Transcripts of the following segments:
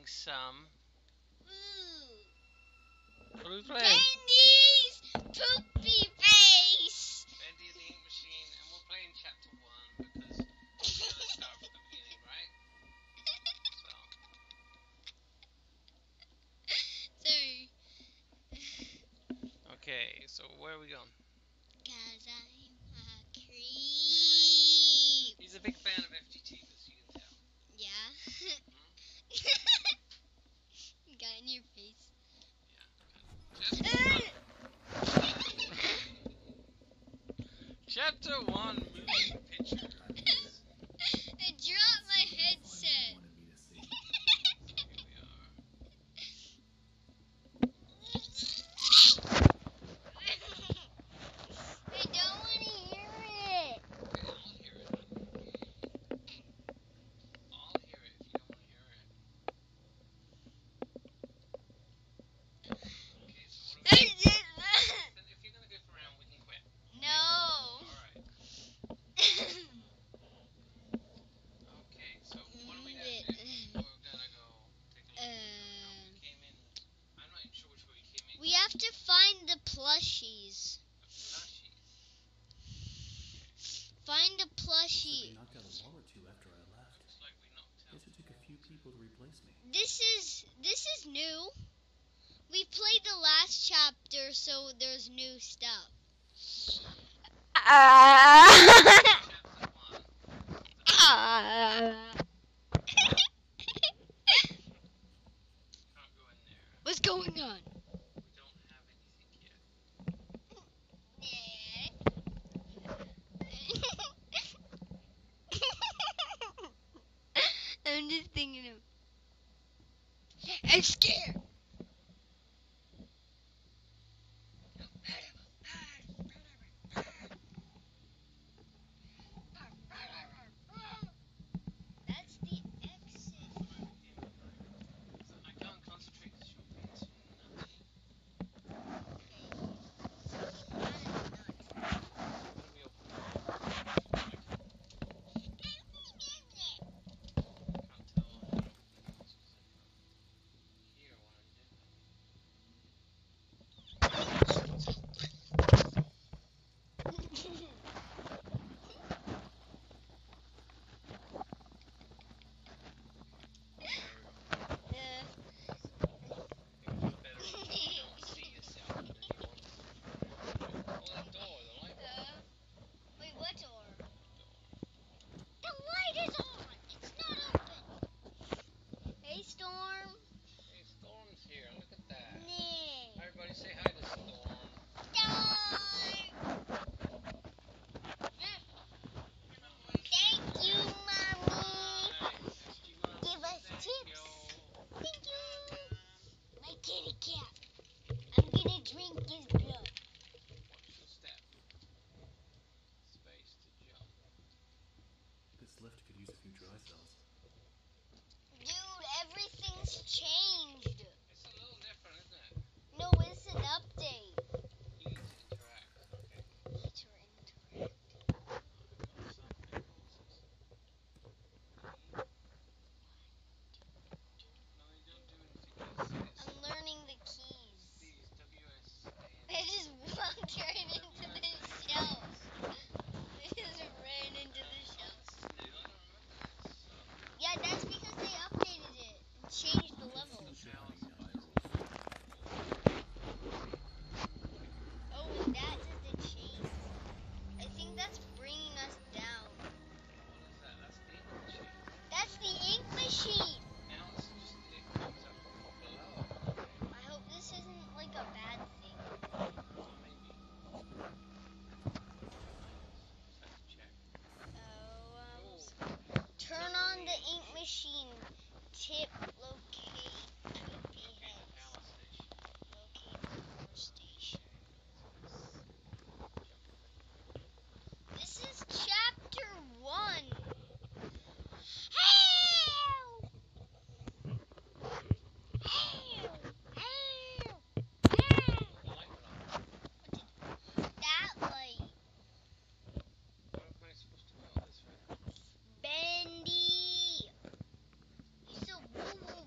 some. What are we playing? Bendy's poopy face! Bendy the Ink Machine, and we're playing chapter 1 because we're going to start from the beginning, right? Sorry. Okay, so where are we going? Cause I'm a creep. He's a big fan of FGT, as you can tell. Yeah. You got in your face. Yeah. Chapter 1 movie picture. I dropped my headset. I don't want to hear it. Okay, I'll hear it. I'll hear it if you don't want to hear it. Okay, so what do we do? Then if you're going to goof around, we can quit. No. Alright. Okay, so what are we going to do? We're going to go take a look at how we came in. I'm not even sure which way we came in. We have to find the plushies. Find a plushie. They knocked out a wall or two after I left. Looks like we knocked out. Guess it took a few people to replace me. This is new. We played the last chapter, so there's new stuff. Can't go in there. What's going on? We don't have anything yet. I'm just thinking of. I'm scared. That's the exit. I can't concentrate because you're being so nutty. What are we opening? Can't tell. Here, what are you doing? Wait, what door? The light is on! It's not open! Hey, Storm. Hey, Storm's here. Look at that. Nah. Everybody say hi to Storm. Thank you, Mommy. Hi, SG Mom. Give us Thank chips. you. Thank you. My kitty cat. I'm gonna drink his blood. Watch your step. Space to jump. This lift could use a few dry cells. Dude, everything's changed. It's a little different, isn't it? No, it's an update. You need to interact. Okay. Interact. I've got some impulses. No, you don't do anything. I'm learning the keys. These WS. I just walked right into the shelf. I just ran into the shelf. I don't remember this. Yeah, that's because they updated it and changed the levels. Oh, and that is the change. I think that's bringing us down. What is that? That's the ink machine. That's the ink machine. Now it's just it comes up below. I hope this isn't like a bad thing. Maybe. Just have to check. Turn on the ink machine. Tip locate poopy heads. Power station. Locate power station. This is chapter 1. Help! Help! Help! Help! The light went on. That light. Where am I supposed to go? This way? Bendy! You're so woo-woo.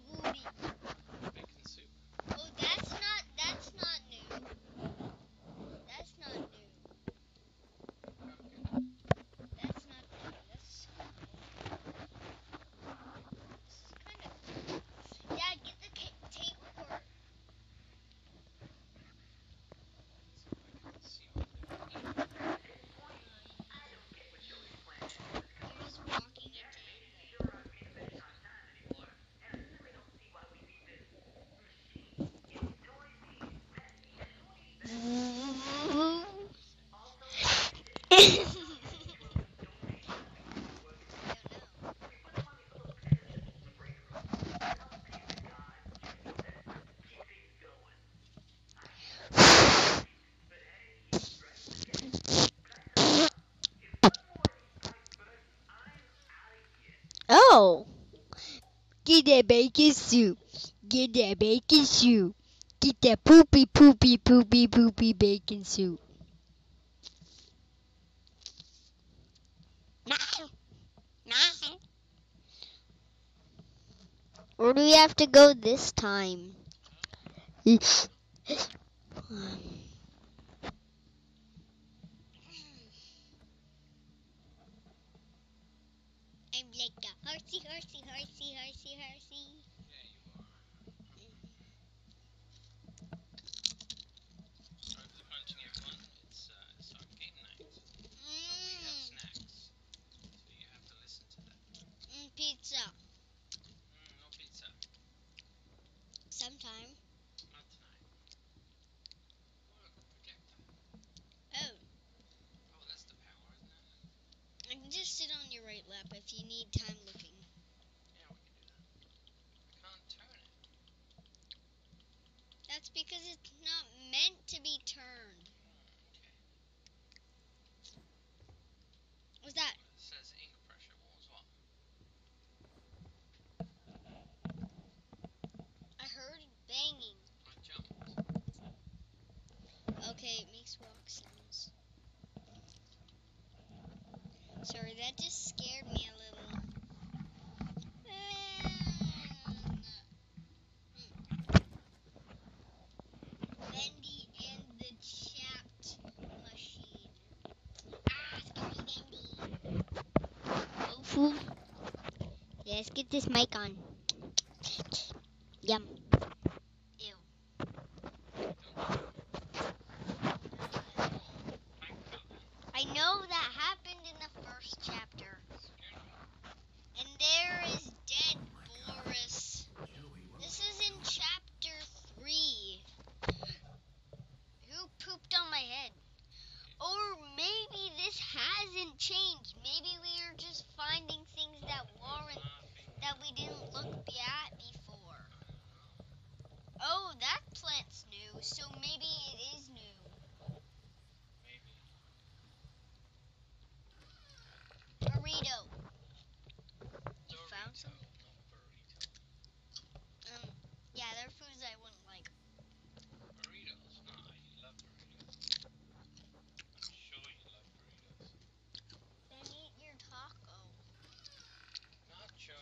No! Get that bacon soup. Get that bacon soup. Get that poopy, poopy, poopy, poopy bacon soup. Where do we have to go this time? I'm like a horsey, horsey, horsey, horsey, horsey. Yeah, you are. Alright, good hunting, everyone. It's our game night. So we have snacks. So you have to listen to that. Pizza. No pizza. Sometime. Not tonight. Look, projectile. Oh. Oh, that's the power, isn't it? I can just sit on your right lap if you need time looking. Yeah, we can do that. I can't turn it. That's because it's not meant to be turned. Okay. What's that? It says ink pressure. What was what? I heard banging. I jumped. Okay, it makes walk sounds. Sorry, that just scared me a little. Bendy and the chapped machine. Scary Bendy. Oh, fool. Let's get this mic on. Yum. Ew. I know that happened in the first chapter. And there is dead Boris. Joey, what This was is in chapter 3. Who pooped on my head? Or maybe this hasn't changed. Maybe we are just finding things that we didn't look at before. Oh, that plant's new, so maybe it is new. Maybe. Burrito. You found some? Not burrito. Yeah, they're foods I wouldn't like. Burritos? No, you love burritos. I'm sure you love burritos. Then eat your taco. Nacho.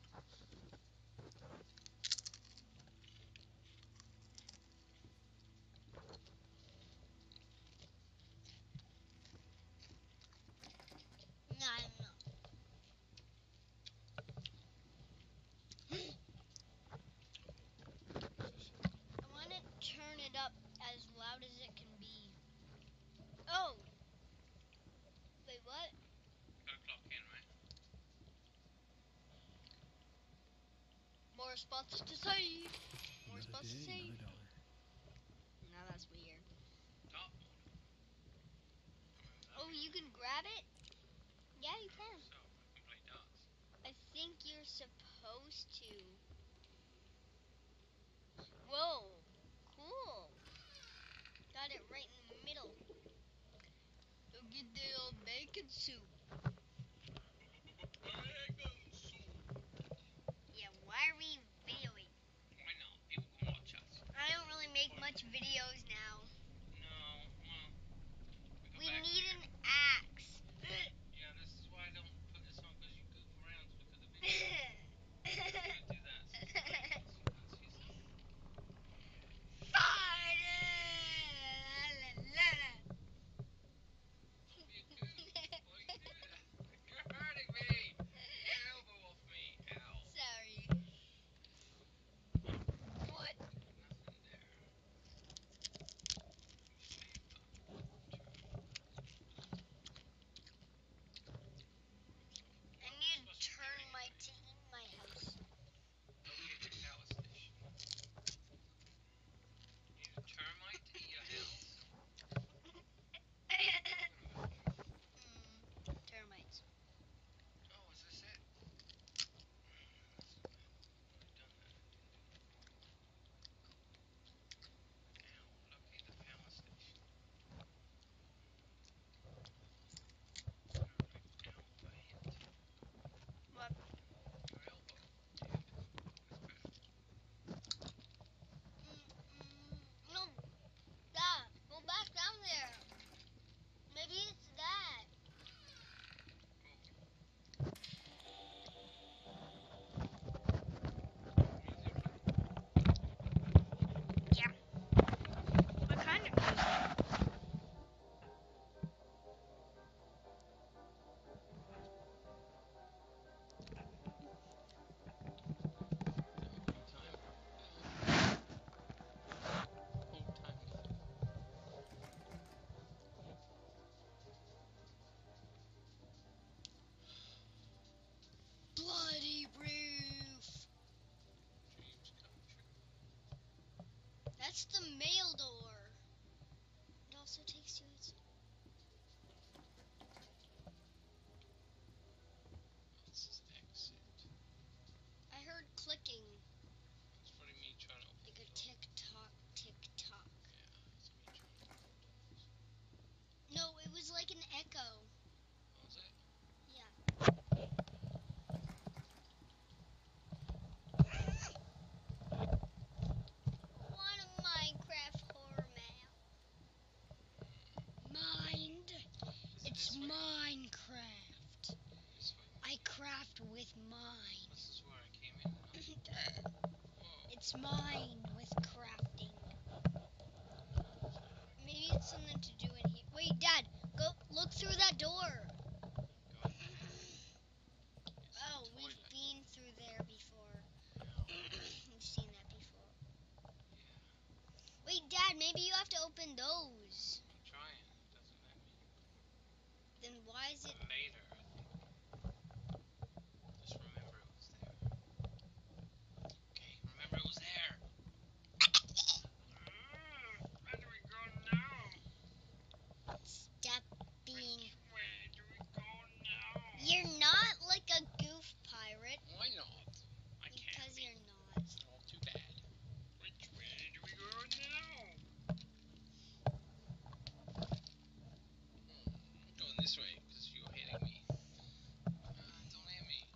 No, I'm not. I want to turn it up as loud as it can be. Oh! Wait, what? Gotta clock in, right? More responses to say. More another responses to day, say. another dollar. Now that's weird. Top model. Oh, you can grab it? Yeah, you can. So, I can play darts. I think you're supposed to. Whoa. Cool. Got it right in the middle. Go get the old bacon soup. Yeah, why are we videoing? Why not? People can watch us. I don't really make much videos now. No, well, We need an axe. Yeah, this is why I don't put this on, because you goof around to look at the video. I'm gonna do that since you can't see stuff. Don't be a goof. What are you doing? It's the mail door. It also takes you outside. This is exit. I heard clicking. It's probably me trying to open Like the a door. tick-tock, tick-tock. Yeah, it's me trying to open doors. No, it was like an echo. Oh, is it? Yeah. Want a Minecraft horror mail? Mind. It's This way? Minecraft. This way. I craft with mind. This is where I came in. Whoa. It's mine with crafting. Maybe it's something to do in here. Wait, Dad, go look through that door. God. Oh, we've Toilet. been through there before. Yeah. We've seen that before. Yeah. Wait, Dad, maybe you have to open those. I'm trying. It doesn't let me. Then why is it... Later, I think. Just remember it was there. Okay, remember it was there. Where do we go now? Stop being... Which way do we go now? You're not like a goof pirate. Why not? I can't Because be. you're not. Oh, too bad. Which way do we go now? I'm going this way because you're hitting me. Don't hit me.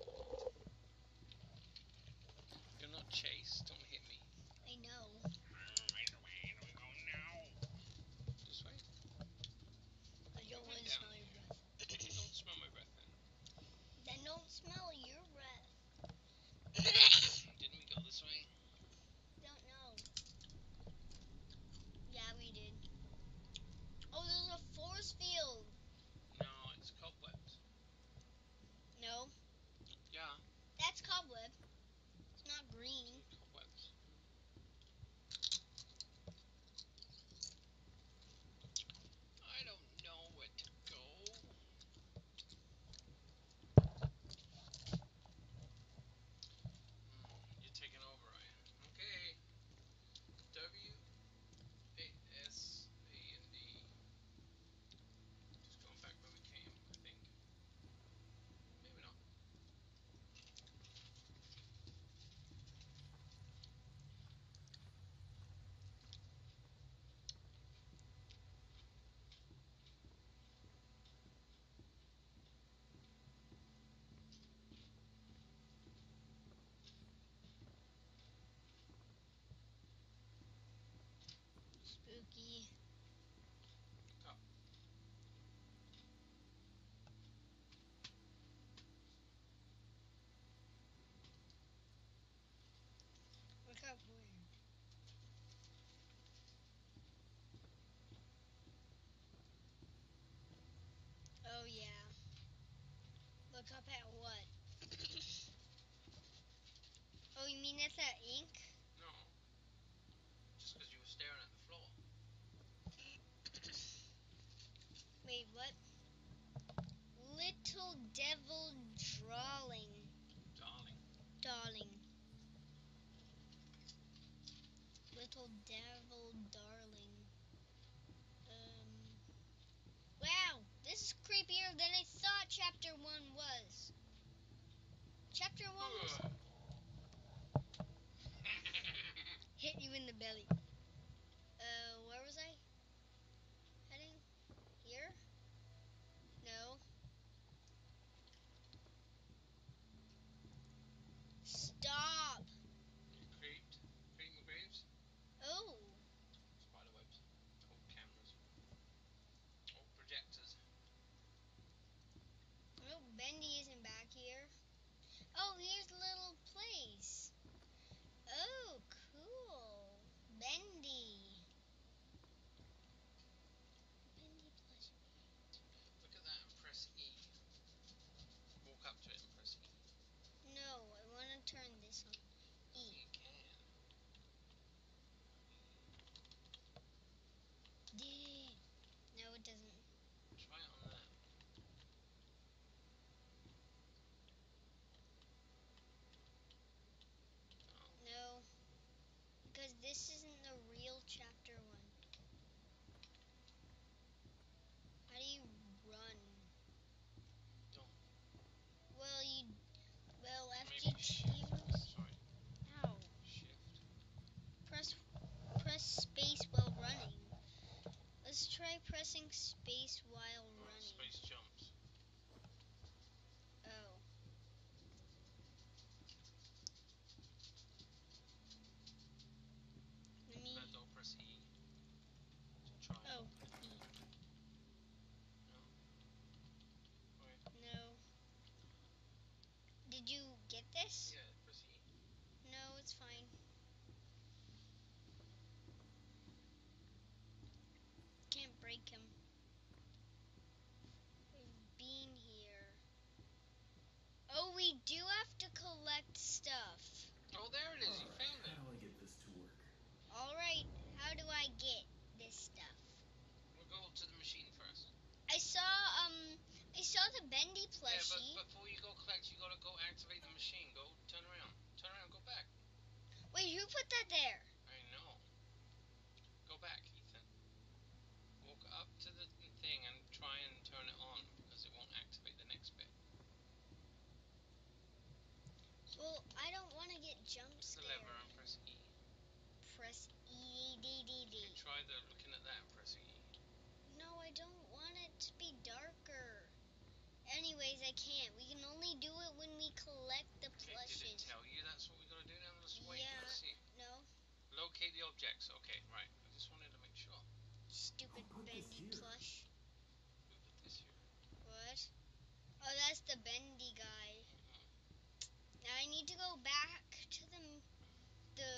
You're not Chase. Don't hit me. I know. Which way do we go now? This way? I don't want to down smell your here. breath. Don't smell my breath then. Then don't smell your breath. Didn't we go this way? Don't know. Yeah, we did. Oh, there's a force field. No, it's cobwebs. No, Yeah, that's cobweb. It's not green. cobwebs. I don't know where to go. You're taking over, Ryan. Okay. W, A, S, A, and D. Just going back where we came, I think. Maybe not. Spooky. Up. Look up where. Oh yeah. Look up at what? Oh, you mean that's that ink? No. Just because you were staring at the floor. Wait, what? Little devil drawing. Darling. Darling. Little devil darling. Wow, this is creepier than I thought chapter 1 was. Chapter 1 was... Hit you in the belly. Where was I heading? Here? No. Stop. You creeped? Creeping graves? Oh. Spiderwebs. Oh, cameras. Oh, projectors. No, Bendy isn't back here. Oh, here's a little place. Oh, cool. this? Yeah, press E. No, it's fine. Can't break him. We've been here. Oh, we do have to collect stuff. Oh, there it is. You Alright, found how it. do I get this to work? Alright, how do I get this stuff? We'll go to the machine first. I saw the Bendy Yeah, plushie. but before you go collect, you gotta go activate the machine. Go, turn around. Turn around, go back. Wait, who put that there? I know. Go back, Ethan. Walk up to the thing and try and turn it on, because it won't activate the next bit. Well, I don't want to get jump To the scared. lever and press E. Press E-D-D-D. Okay, try looking at that and pressing E. No, I don't want it to be darker. Anyways, I can't. We can only do it when we collect the Okay, plushies. did it tell you that's what we gotta do now? Let's wait. Yeah. Let's see. No, Locate the objects. Okay, right. I just wanted to make sure. stupid Who put this Bendy here? plush. Who put this here? What? Oh, that's the Bendy guy. Mm-hmm. Now I need to go back to the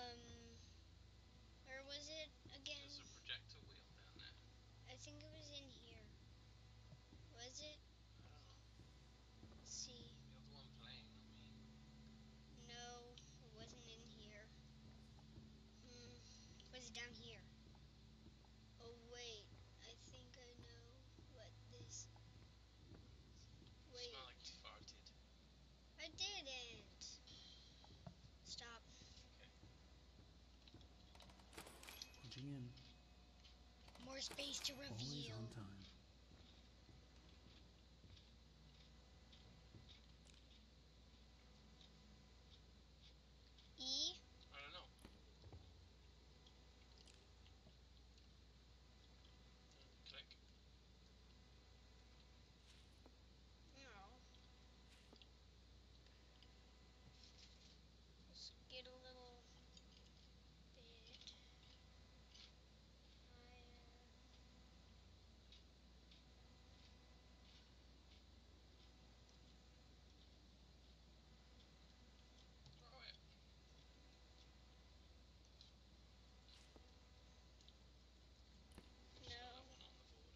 where was it again? There's a projector wheel down there. I think it was in here. Was it? I don't know. Let's see. You're the one playing, not me. No, it wasn't in here. Was it down here? Oh wait, I think I know what this. Wait, Smell like you farted. I didn't. Stop. Okay. Punching in. More space to Always reveal. on time. E. I don't know. Click. No. Let's get a little bit higher. Throw it. There's No. another one on the board.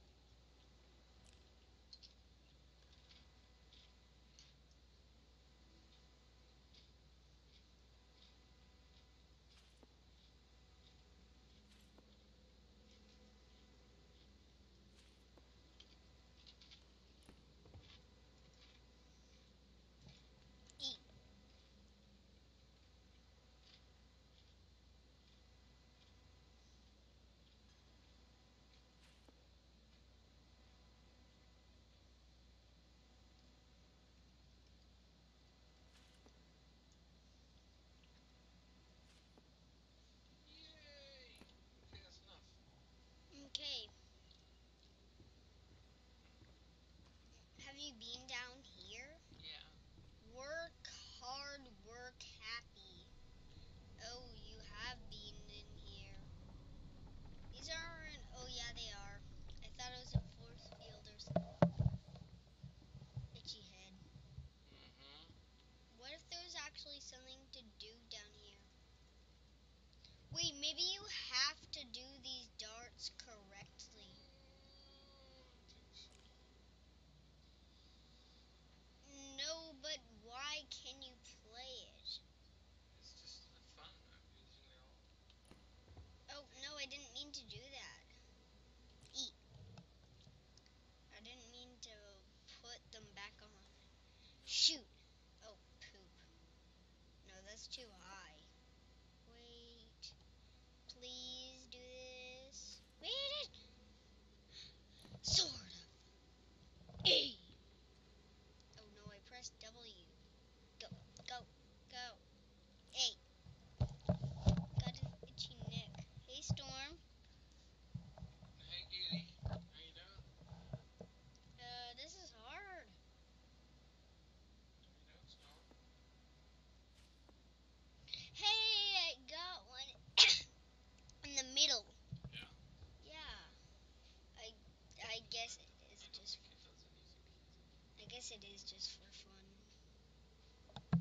E. Yay! Okay, that's enough. Okay. Have you been down here? Yeah. Work hard, work happy. Oh, you have been in here. These aren't. Oh, yeah, they are. I thought it was a force field or something. Itchy head. Mm-hmm. What if there was actually something to do down here? Wait, maybe you have to do these darts correctly. I don't think so. No, but why can you play it? It's just the fun of using it all. Oh, no, I didn't mean to do that. Eat. I didn't mean to put them back on. Shoot. Oh, poop. No, that's too high. Wait. Please do this. Wait. Sort of. E. Oh, no, I pressed W. Go, go, go. A. Got an itchy neck. Hey, Storm. Hey, Giddy. How you doing? This is hard. How you doing, Storm? Hey, I got one in the middle. Yeah. Yeah. I guess it is I don't just. think it does anything. I guess it is just for fun.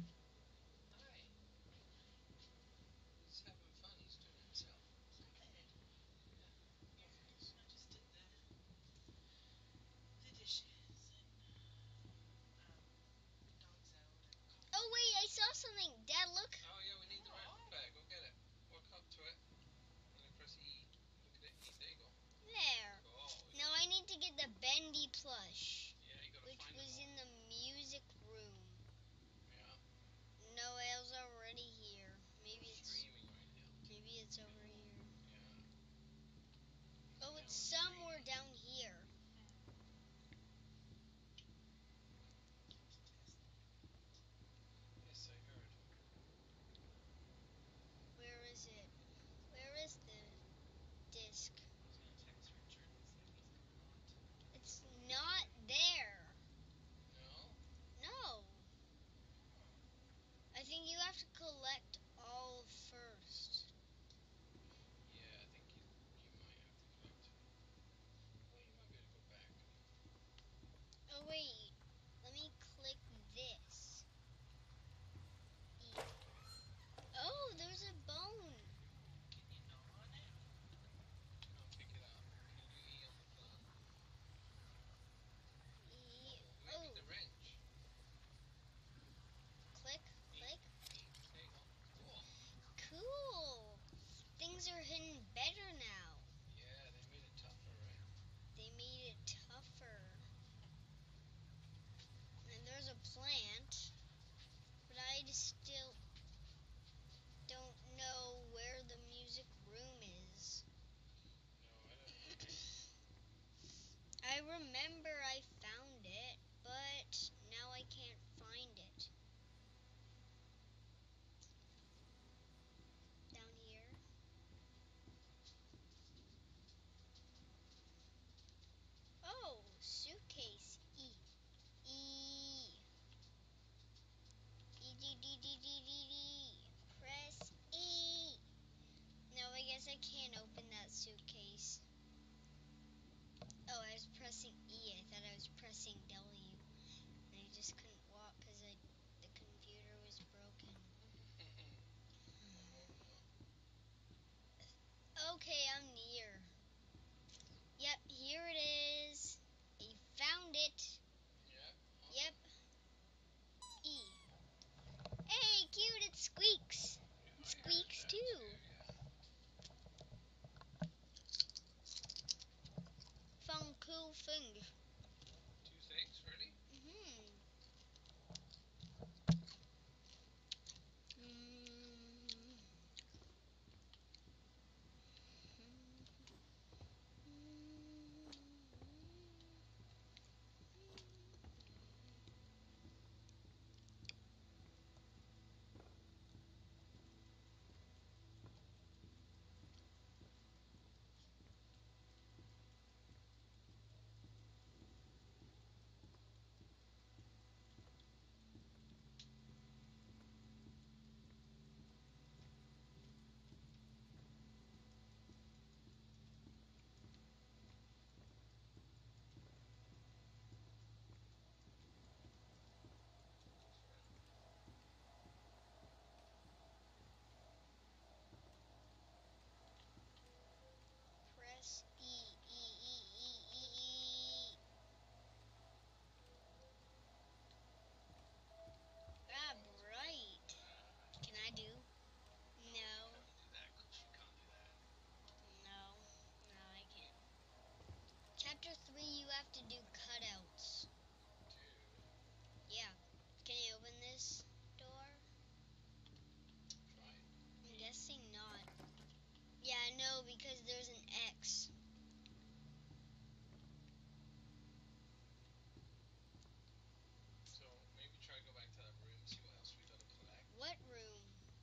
guessing W. And I just couldn't walk because the computer was broken. Okay, I'm near. Yep, here it is. I found it. Yeah. Yep. E. Hey, cute, it squeaks. It squeaks too. Found cool thing. 2 things, ready? Press E. Ah, bright. Can I do? No. Can't do that, Coach. You can't do that. No. No, I can't. Chapter 3, you have to do cutouts. Dude. Yeah. Can you open this door? Try. I'm guessing not. Yeah, no, because there's an X. So maybe try to go back to that room, see what else we gotta collect. What room?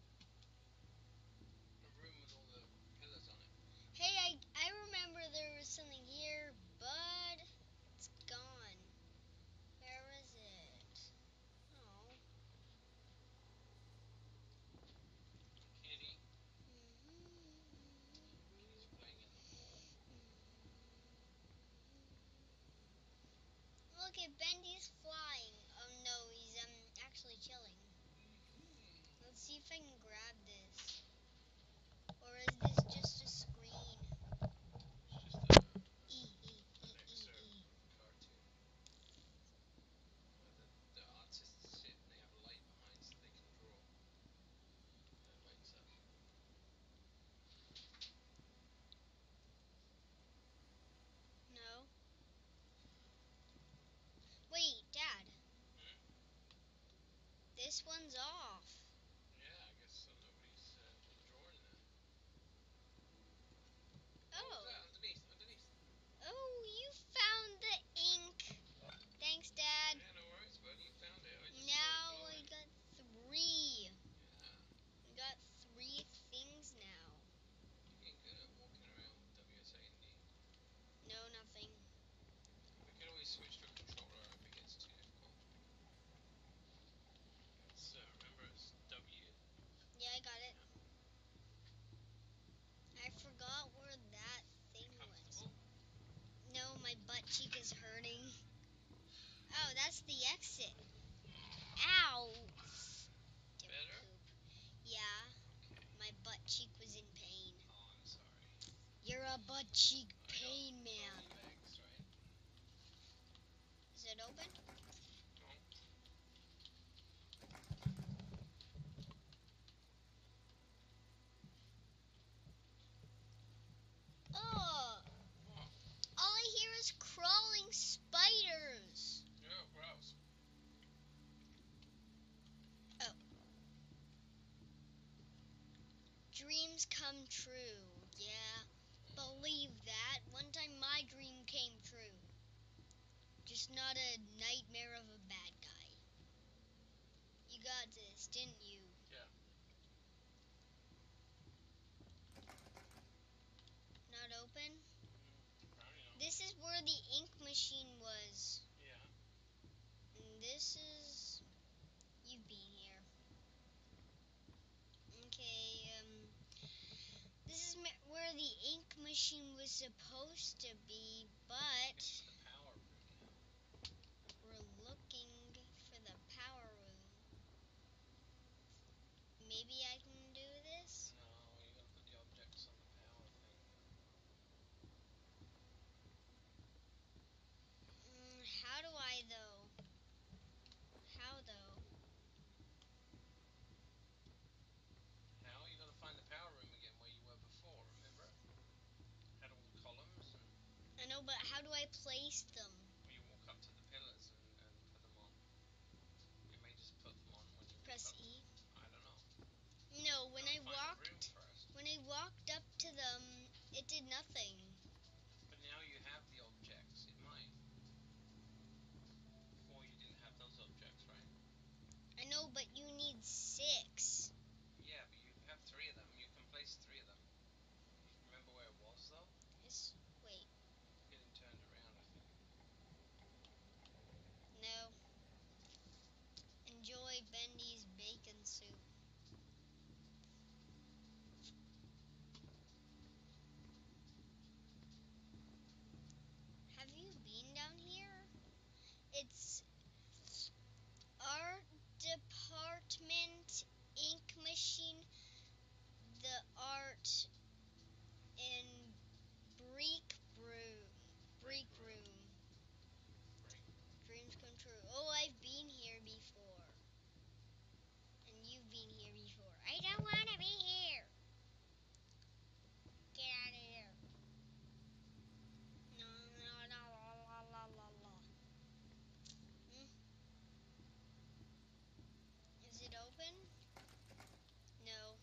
The room with all the pillars on it. Hey, I remember there was something here, but it's gone. Where is it? Oh. Kitty. Kitty's playing in the wall. Look at Bendy's flying. Oh no, he's actually chilling. Let's see if I can grab this. Or is this just a screen? It's just an excerpt from a cartoon where the artists sit and they have a light behind so they can draw. And it lights up. No. Wait, Dad. This one's off. Yeah, I guess so nobody's been drawing then. Oh. What was that? Underneath. Oh, you found the ink. Thanks, Dad. Yeah, no worries, buddy. You found it. I just Now saw I it glowing. got 3. Yeah. I got 3 things now. You're getting good at walking around with WSA&D. No, nothing. We can always switch to a controller if it gets too difficult. Remember, it's W. Yeah, I got it. I forgot where that thing You was. comfortable? No, my butt cheek is hurting. Oh, that's the exit. Ow! Better? Poop. Yeah, Okay. my butt cheek was in pain. Oh, I'm sorry. You're a butt cheek I pain got man. bony legs, right? Is it open? No. Oh! What? All I hear is crawling spiders. Yeah, gross. Oh. Dreams come true. Yeah, believe that. One time my dream came true. Just not a nightmare of a bad guy. You got this, didn't you? Yeah. Not open? Apparently not. This is where the ink machine was. Yeah. And this is... You've been here. Okay, this is where the ink machine was supposed to be, but... It's the power room now. I place them? When you walk up to the pillars and put them on. You may just put them on when you Press walk up. E. I don't know. No, when I Find the room first. when I walked up to them, it did nothing. But now you have the objects. It might. Before you didn't have those objects, right? I know, but you need 6. Yeah, but you have 3 of them. You can place 3 of them. Remember where it was, though? Wait. Getting turned around, I think. No. Enjoy Bendy's bacon soup. Have you been down here? It's art department, ink machine, the art in break room. Break. Dreams come true. Oh, I've been here before. And you've been here before. I don't want to be here. Get out of here. No, no, no, la, la, la, la. Is it open? No.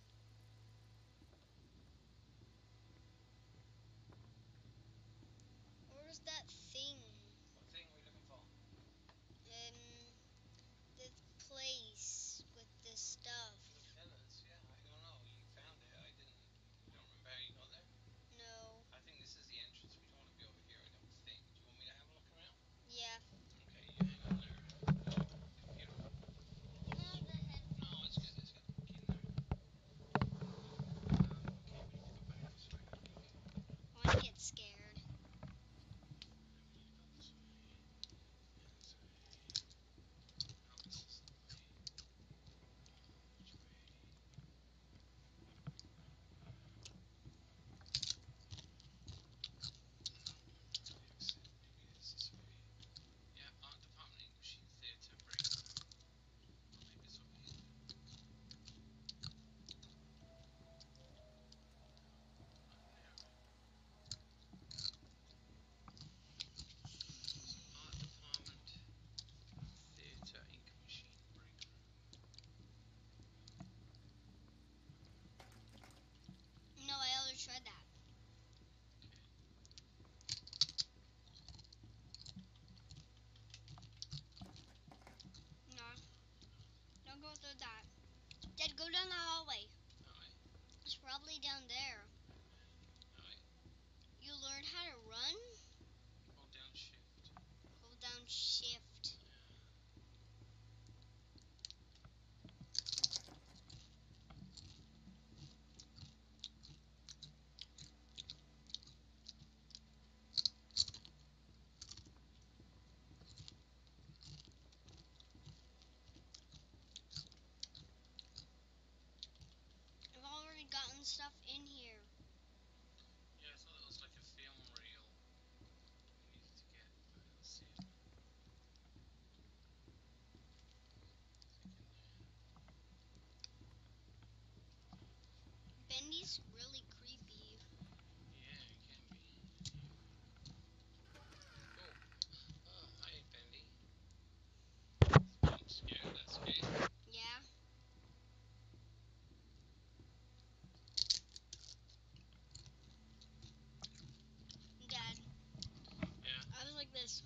Where's that thing? What thing are we looking for? The place with the stuff. The pillars, yeah. I don't know. You found it. I didn't. You don't remember how you got there? No. I think this is the entrance. We don't want to be over here, I don't think. Do you want me to have a look around? Yeah. Okay, you hang on there. Computer. No, it's good. It's good. Get in there. Okay, we need to go back this way, I think. I want to get scared. We need to go this way. And this way. No, this isn't the way. Which way? Exit. Maybe it's this way. Yeah, art department, ink machine, theatre, break room. Or maybe it's over here. Art department, theatre, ink machine, break room. No, I already tried that. No, don't go through that. Dad, go down the hallway. Alright, It's probably down there. alright. You learned how to run? Hold down shift. Hold down shift. I've already gotten stuff in here. Yeah, I thought it was like a film reel we needed to get. Alright, let's see it. Click in there. Bendy's really creepy. Yeah, it can be. Oh, hi, Bendy. I'm scared, that's okay. Yeah. Dad. Yeah. I was like this.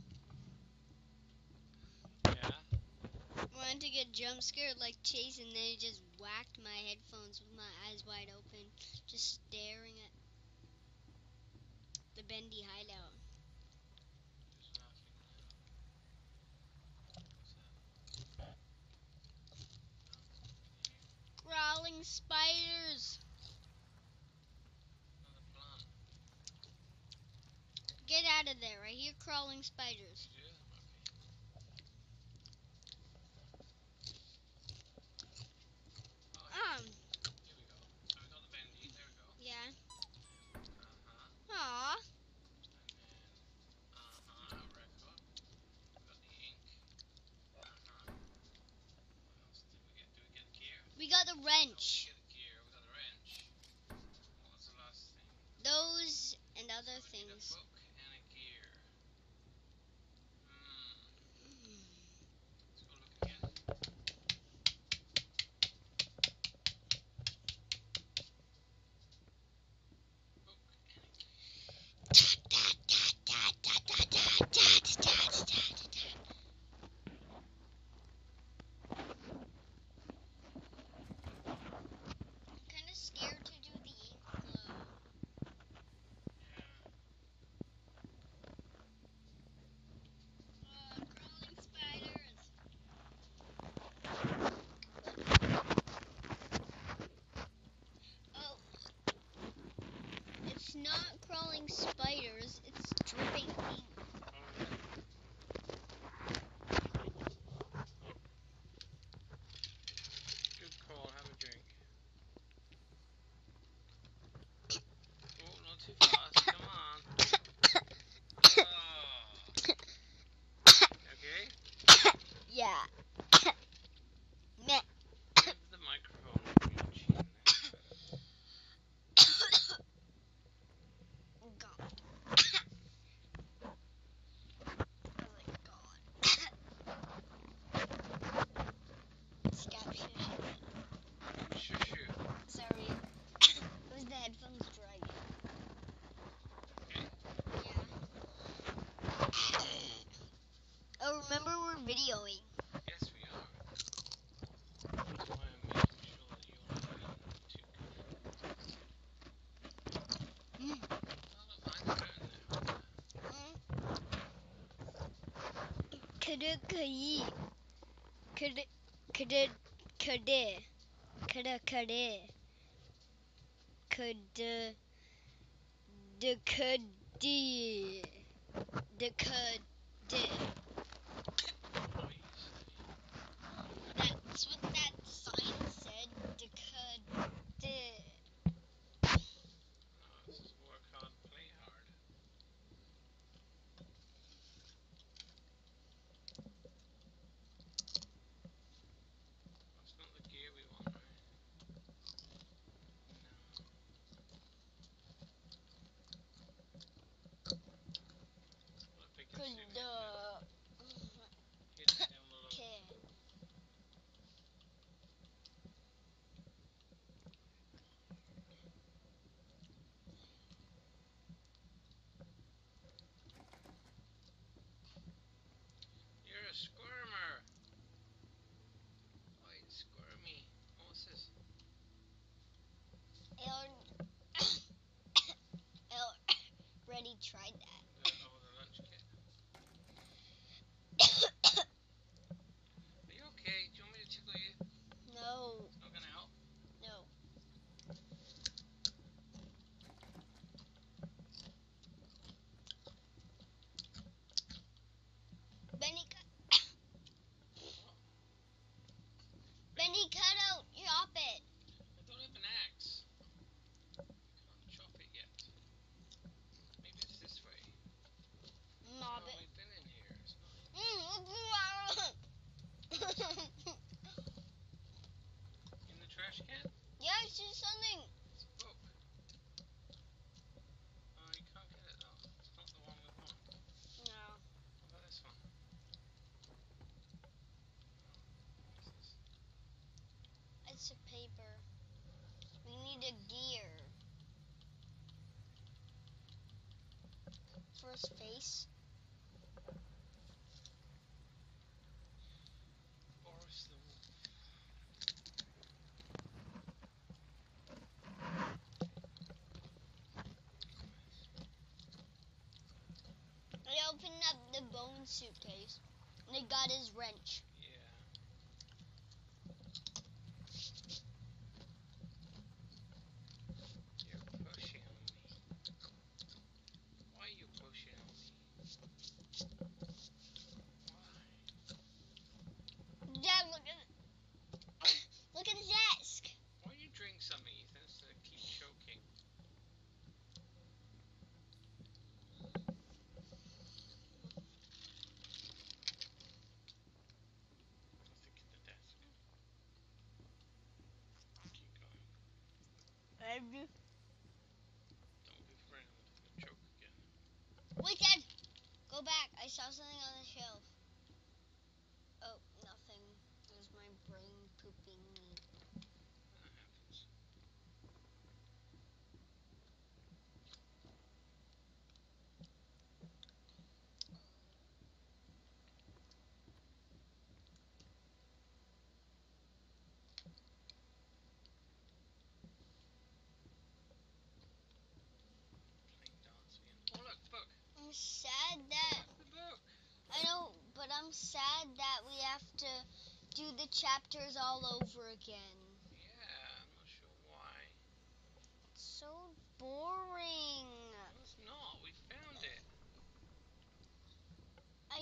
Yeah. Wanted to get jump scared like Chase, and then he just whacked my headphones with my eyes wide open, just staring at the Bendy hideout. Who's laughing now? What's that? No, nothing here. Crawling spiders! Another plant. Get out of there. I hear crawling spiders. You do? Okay. Oh, here we go. So we got the Bendy. There we go. Yeah. Uh-huh. Aw. And then, a record. We got the ink. Uh-huh. What else did we get? Did we get gear? We got the No, we wrench. didn't get the gear. We got the wrench. What was the last thing? Those and other So we need a things. book and a gear. It's not crawling spiders, it's dripping ink. Good call, have a drink. Oh, not too fast, come on. Oh. Okay? Yeah. Meh. Give the microphone over your chin there. God. Stop shushing. Shoo. Sorry. It was the headphones dragging. Okay. Yeah. Oh, remember we're videoing. Yes, we are. That's why I'm making sure that you're not being too careful. Mm. Oh, look, mine's burning now. Kada-kai. Kada. What you say? That's what that sign said. No, it says work hard, play hard. That's not the gear we want, right? No. Look, they can zoom in now. Hit it down below. Okay. You're a squirmer. Oi, squirmy. Oh, what's this? Already tried that. The lunch kit. Are you okay? Do you want me to tickle you? No. It's not gonna help? No. Bendy, What? Bendy, cut out. Chop it. I don't have an axe. Can't chop it yet. Maybe it's this way. Mob Oh, it. we've been in here. It's not in. In the trash can? Yeah, I see something. It's a book. Oh, you can't get it though. It's not the one we want. No. What about this one? What's this? It's a paper. We need a gear. First face. Boris the Wolf. I opened up the bone suitcase. And it got his wrench. Yeah. You're pushing on me. Why are you pushing on me? Why? Dad, look at the desk. Why don't you drink something, Ethan, instead of keep choking? Stick to the desk. Keep going. Don't goof around. You'll choke again. Wait, Dad. Go back. I saw something on the shelf. Oh, nothing. It was my brain pooping me. That happens. Playing darts again. Oh look, book. I'm sad that That's the book. I know, but I'm sad that we have to do the chapters all over again. Yeah, I'm not sure why. It's so boring.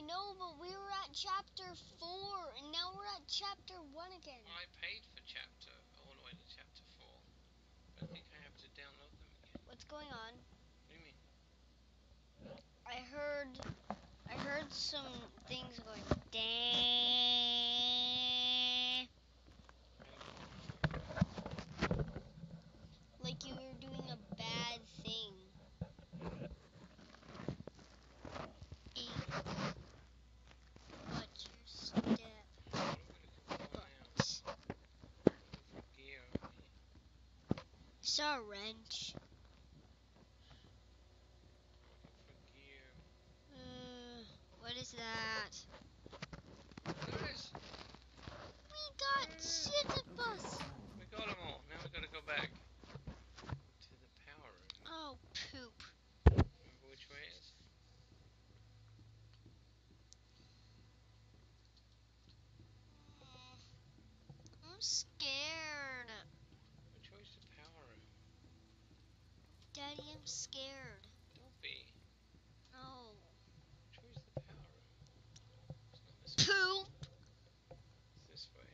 know, but we were at chapter 4, and now we're at chapter 1 again. I paid for chapter, all the way to chapter 4. But I think I have to download them again. What's going on? What do you mean? I heard some things going, dang. Like you were doing a bad thing. Watch your step. What are we looking for now? Looking for gear, aren't we? Saw a wrench. Looking for gear. What is that? Guys, We got shit bus. we got them all. Now we gotta go back to the power room. Oh, poop. Remember which way it is? I'm scared. Which way is the power room? Daddy, I'm scared. Don't be. No. Which way is the power room? It's not this way. Poop. It's this way.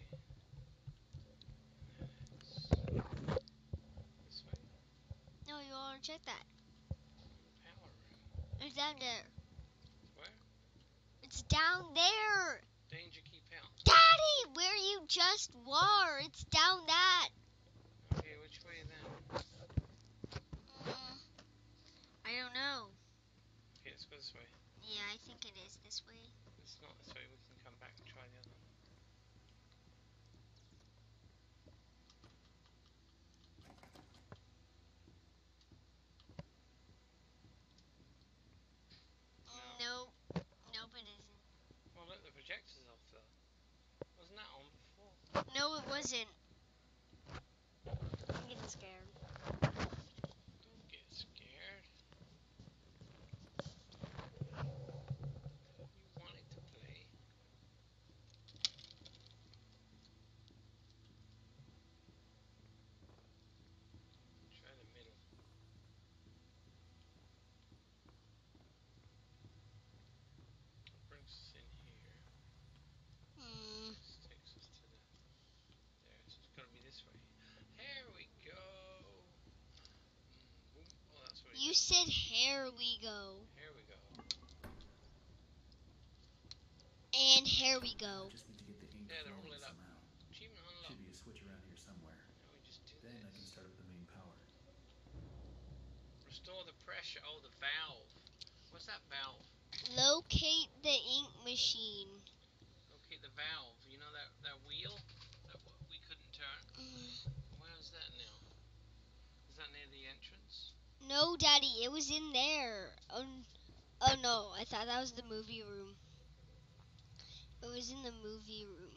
This way? No, you want to check that? Power room. It's down there. Where? It's down there. Danger, keep out. Daddy, where you just were. It's down that. Okay, which way then? I don't know. Okay, let's go this way. Yeah, I think it is this way. It's not this way. We can come back and try the other one. Nope. Nope, it isn't. Oh, look, the projector's off though. Wasn't that on before? No, it wasn't. I'm getting scared. Don't get scared. You wanted to play. Try the middle. That brings us in here. This takes us to the... There, so it's gotta be this way. Here we go! Boom. Oh, that's where You said, here we go. Here we go. And here we go. I just need to get the ink Yeah, they're all flowing lit up. somehow. Achievement unlocked. Should be a switch around here somewhere. Now we just do Then I can this. start up the main power. Restore the pressure. Oh, the valve. What's that valve? Locate the ink machine. Locate the valve. You know that wheel that we couldn't turn? Where is that now? Is that near the entrance? No, Daddy, it was in there. Oh no, I thought that was the movie room. It was in the movie room.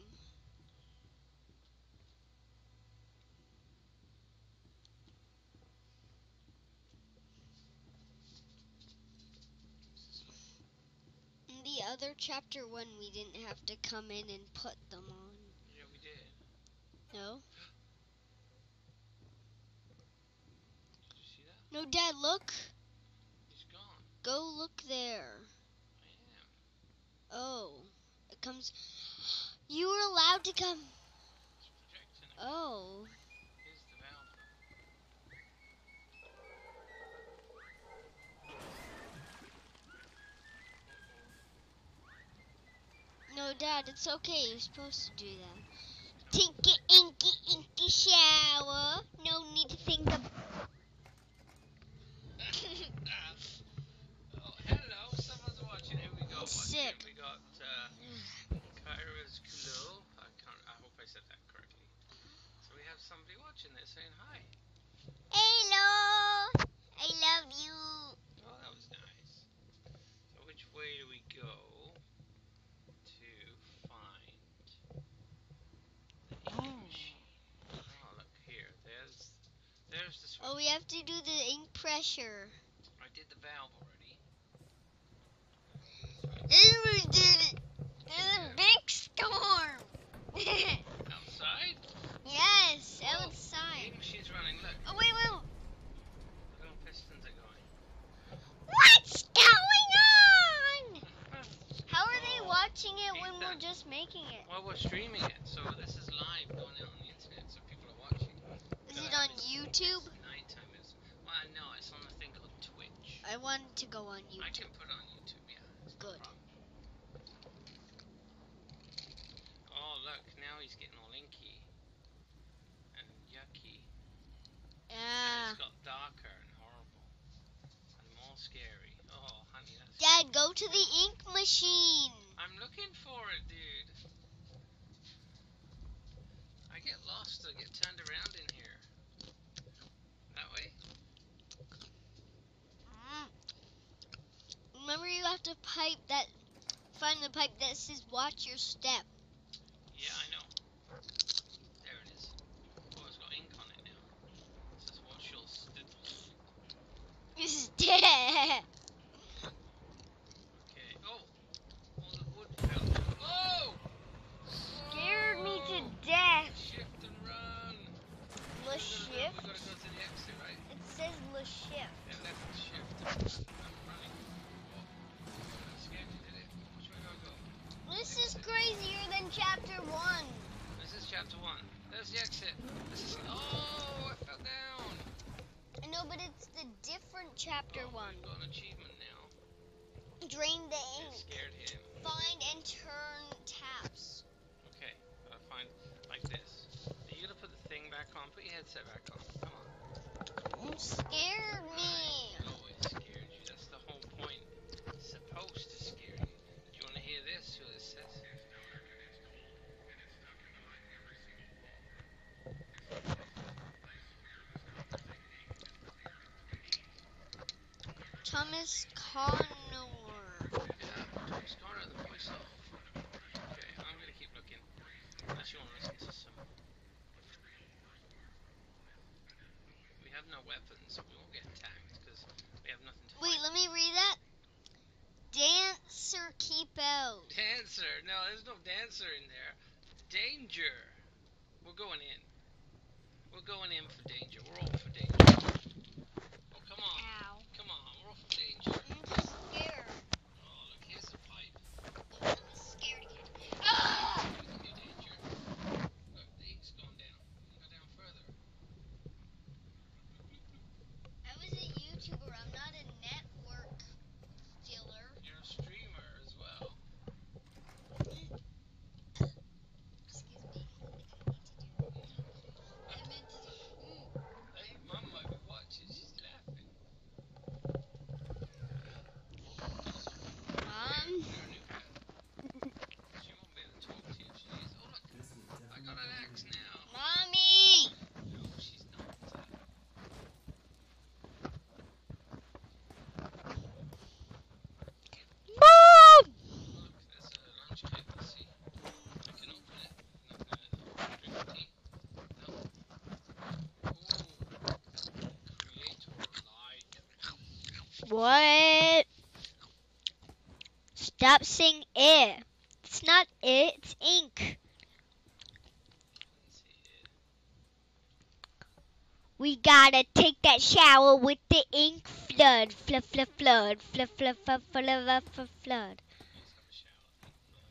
It's this way. In the other chapter 1, we didn't have to come in and put them on. Yeah, we did. No? Did you see that? No, Dad, look. He's gone. Go look there. I am. Oh, it comes. You were allowed to come. It's projecting again. Oh. Here's the valve. No, Dad, it's okay. You're supposed to do that. Tinky, inky, inky shower. No need to think of. Oh, hello. Someone's watching. Who we got watching? Sick. We got Kyra's Kulo. I hope I said that correctly. So we have somebody watching this saying hi. Hello. I love you. Oh, that was nice. So which way do we go to find the ink machine? Oh, look here. There's the switch. Oh, we have to do the ink pressure. I did the valve already. And we did it. There's a big storm. Outside? Yes, The outside. ink machine's running. Look. Oh, wait. Look how pistons are going. What's going on? How are they YouTube? Nighttime is. Well, no, it's on a thing called Twitch. I wanted to go on I can YouTube. put it on YouTube, yeah. It's no Good. problem. Oh, look, now he's getting all inky. And yucky. And it's got darker and horrible. And more scary. Oh, honey, that's Dad, go to the ink machine. I'm looking for it, dude. I get lost. I get turned around in here. That way? Remember, you have to find the pipe that says "Watch your step." Yeah, I know. There it is. Oh, it's got ink on it now. It says watch your step. This is dead. Okay. Oh! All the wood fell. Oh! Scared me to Whoa! death. Shift and run. Le We shift. gotta go to the exit, right? It says le shift. Then left shift. I'm running. Oh. I'm scared you did it. Which way do I go? This is crazier than chapter 1. This is chapter 1. There's the exit. This is. Oh! I fell down. I know, but it's the different chapter 1. We've got an achievement now. Drain the It ink. scared him. Find and turn taps. Okay, gotta find like this. Are you gonna put the thing back on? Put your headset back on. Come on. You scared me. Oh, it scared you. That's the whole point. It's supposed to scare you. Do you want to hear this? What it says? Thomas Connor. Yeah, Thomas Connor, the voice of. Okay, I'm gonna keep looking. Unless you want to listen to some. We have no weapons. We won't get attacked because we have nothing to Wait, fight. let me read that. Dancer, keep out. Dancer? No, there's no dancer in there. Danger. We're going in. We're going in for danger. We're all for danger. Oh, come on. Ow. Come on. We're all for danger. I'm just scared. Oh, look, here's the pipe. I'm scared again. Ah! Look at your danger. Look, the ink's gone down. Go down further. I was a YouTuber. I'm not a network stealer. You're a streamer as well. Excuse me. I meant to do. Hey, Mum might be watching. She's laughing. Mom. You're a new cat. She won't be able to talk to you if she is. Oh, look. This is I definitely got an not axe good. now. Mommy. No, she's not. Mom. Look, there's a lunch kit. Let's see. I can open it. Not gonna drink tea. No. Ooh. Creator light. What? Stop saying it. It's not it, it's ink. Let's see it. We gotta take that shower with the ink flood. Flood, flood, flood. Flood, flood, flood, flood, flood, flood, flood. Let's have a shower.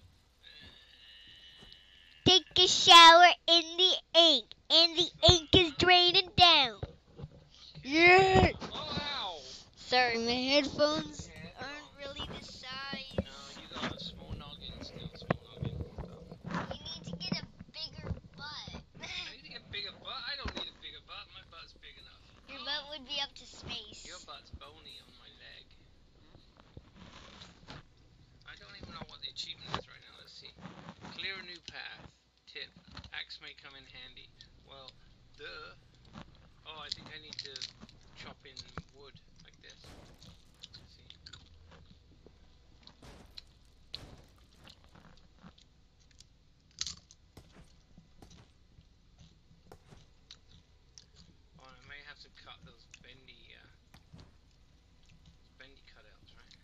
Take a shower in the ink, and the ink is draining down. Yeah. Oh, ow! Sorry, my headphones Yeah, aren't really the size. no, you got a small noggin still. Small noggin. You need to get a bigger butt. I need to get a bigger butt. I don't need a bigger butt. My butt's big enough. Your butt would be up to space. Your butt's bony on my leg. I don't even know what the achievement is right now. Let's see. Clear a new path. Tip. Axe may come in handy. Well, duh. Oh, I think I need to chop in wood like this. Let's see. Oh, I may have to cut those bendy cutouts, right?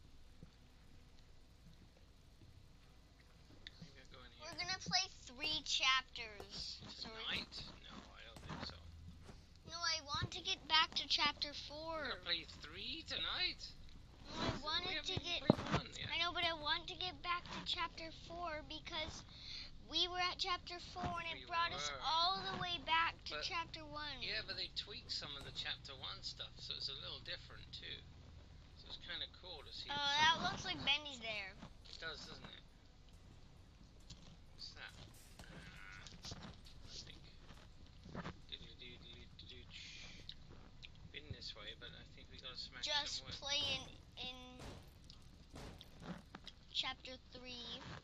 Maybe I'll go in here. We're gonna play 3 chapters. So Tonight? No, I don't think so. no, I want to get back to chapter 4. We're gonna play 3 tonight? No, I We wanted haven't to even get. played 1 yet. I know, but I want to get back to chapter 4 because We were at chapter 4 and it We brought us were. all the way back to But- chapter 1. Yeah, but they tweaked some of the chapter 1 stuff, so it's a little different too. So it's kind of cool to see. Oh, that looks like Bendy's there. It does, doesn't it? What's that? I think. Been this way, but I think we gotta smash Just some wood. playing in chapter 3.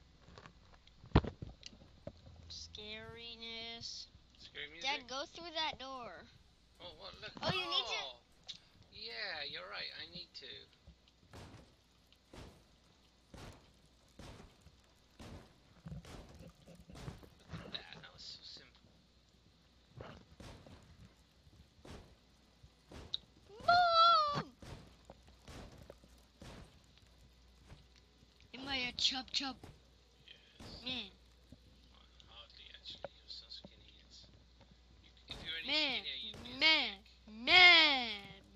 Scariness. Scary music? Dad, go through that door. Oh, what? Look. Oh, you need to. Yeah, you're right. I need to. Look at that. That was so simple. Mom! Am I a chub chub? Yes. Man. Hardly, actually. You're so skinny. If you're any Man. skinnier, you'd be a Man. stick. Man.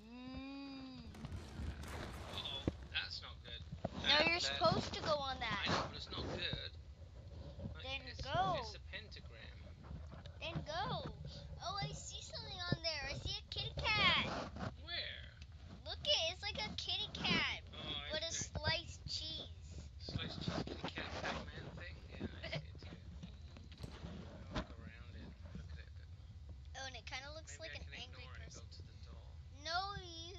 Uh-oh. That's not good. No, you're supposed to go on I that. know, but it's not good. Like, Then it's, go. It's a pentagram. Then go. Oh, I see something on there. I see a kitty cat. Where? Look it. It's like a kitty cat. Oh, But I a see. sliced cheese. Sliced cheese kitty cat Pac-Man thing? Yeah, I see it too. Walk around it. Look at it. Oh, and it kind of looks Maybe like I an can angry ignore it and person. go to the door. No, you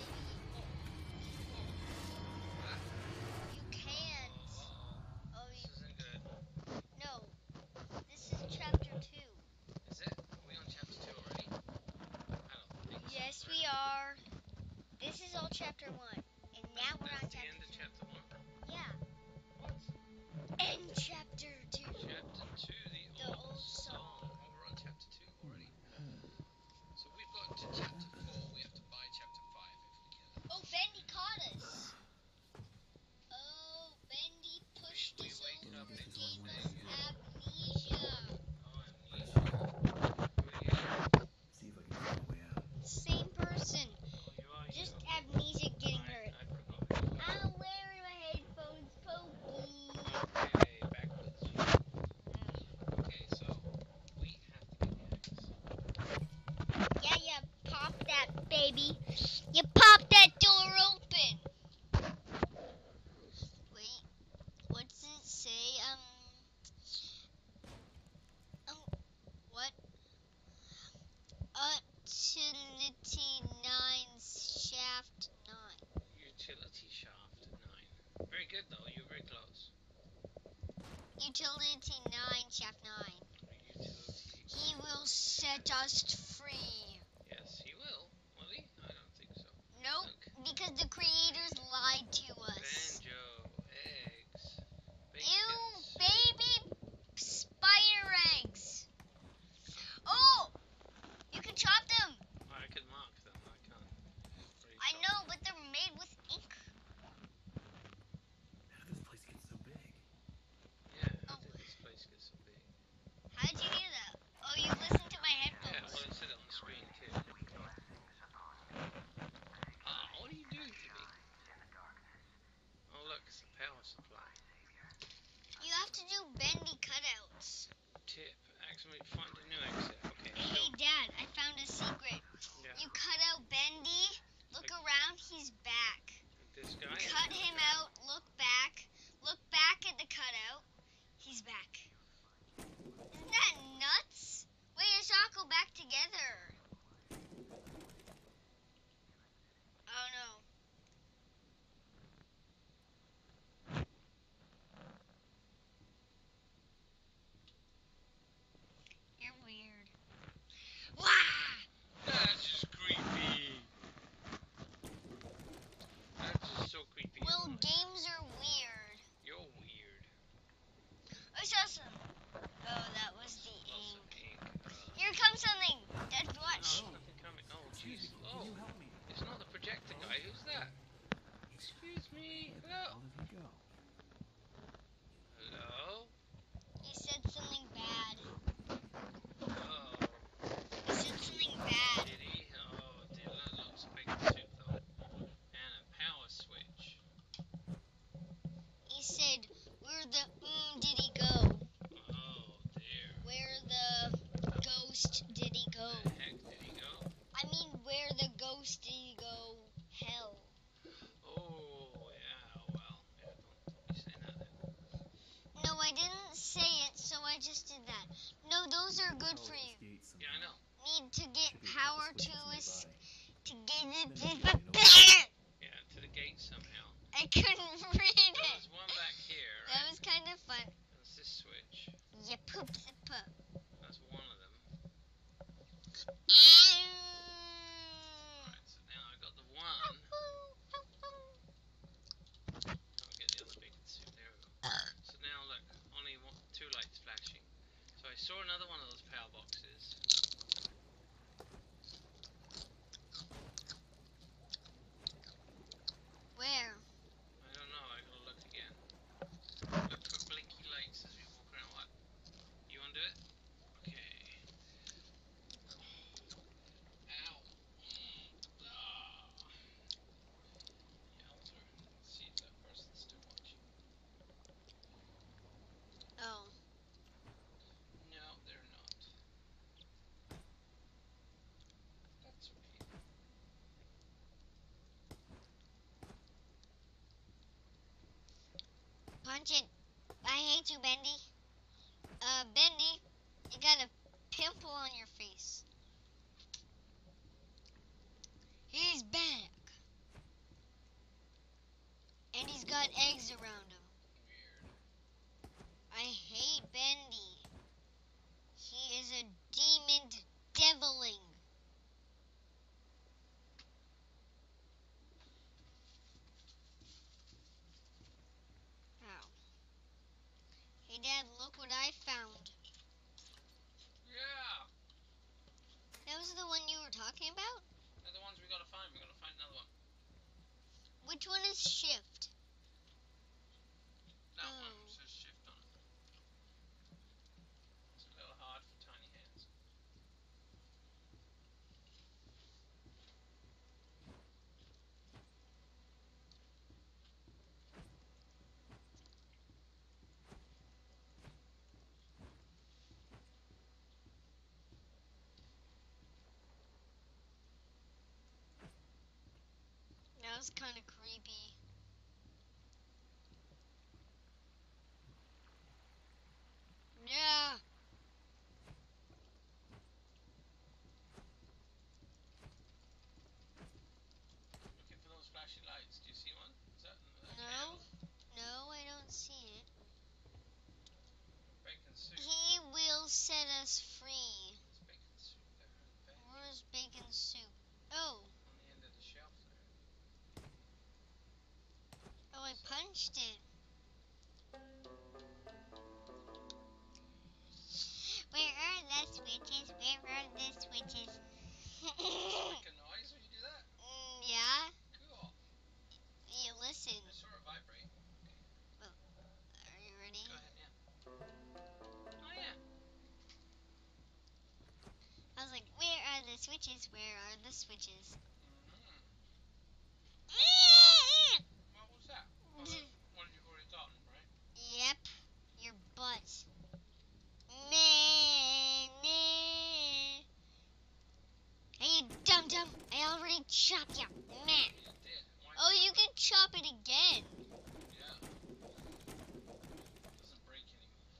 can't. Oh, This isn't good. no. This is chapter 2. Is it? Are we on chapter 2 already? I don't think so. Yes, we are. This is all chapter 1. And now we're on That's the end of chapter 2. chapter 1? Yeah. What? And chapter 2. Chapter 2, The old song. Oh, we're on chapter 2 already. So we've got to chapter 4. We have to buy chapter 5 if we can. Oh, Bendy caught us. Oh, Bendy pushed We us wake over up and in gave one us way. amnesia. Oh, amnesia. See if I can find a way out. Same person. Oh, you are Just you. amnesia getting hurt. I forgot. I'm wearing my headphones, Pokey. Okay, backwards. Okay, so we have to get the axe. Yeah, yeah, pop that, baby. You pop that door open. Wait, what does it say? What? Utility 9 shaft 9. Utility shaft 9. Very good though, you're very close. Utility 9 shaft 9. Utility. He will set us free. Yes, he will. Will he? I don't think so. Nope, Look. because the creators lied to us. Banjo, eggs, bacon, Ew, soup. baby spider eggs. Oh, you can chop them. I can mark them, I can't. I know, but they're made with ink. How did this place get so big? Yeah, how did this place get so big? How'd you do that? Oh, you listened to my Yeah, headphones. well, it To get it to Then the you know. bear. Yeah, to the gate somehow. I couldn't read it. There's one back here, That right? was kind of fun. That's this switch. You pooped the poop. That's one of them. Ow. Alright, so now I got the one. I'll get the other bacon suit. There we go. So now look, only two lights flashing. So I saw another one of those power boxes. Where? I don't know, I gotta look again. Look for blinky lights as we walk around. What? You wanna do it? Okay. Ow. Ah. Yowzer. Let's see if that person's still watching. Oh. No, they're not. That's okay. Punch it. I hate you, Bendy. Bendy, you got a pimple on your face. He's back. And he's got eggs around him. Weird. I hate Bendy. He is a demon deviling. Ow. Hey, Dad, look what I found. Yeah! That was the one you were talking about? They're the ones we gotta find. We gotta find another one. Which one is shift? That Oh. one says shift on it. It's a little hard for tiny hands. That was kind of creepy. Yeah. Looking for those flashy lights. Do you see one? Is that No. No, I don't see it. Bacon soup. He will set us free. There's bacon soup there in the back. Where's bacon soup? Oh. On the end of the shelf there. Oh, I punched it. Where are the switches? Where are the switches? Make a noise when you do that? Yeah. Cool. You listen. I saw it vibrate. Are you ready? Go ahead, yeah. Oh, yeah. I was like, where are the switches? Where are the switches? What was that? Oh, that's one you've already gotten, right? Yep. Your butt. Meh, meh. Hey, you dum-dum. I already chopped you. Meh. You did. Why Oh, you can chop it again. Yeah. Doesn't break anymore.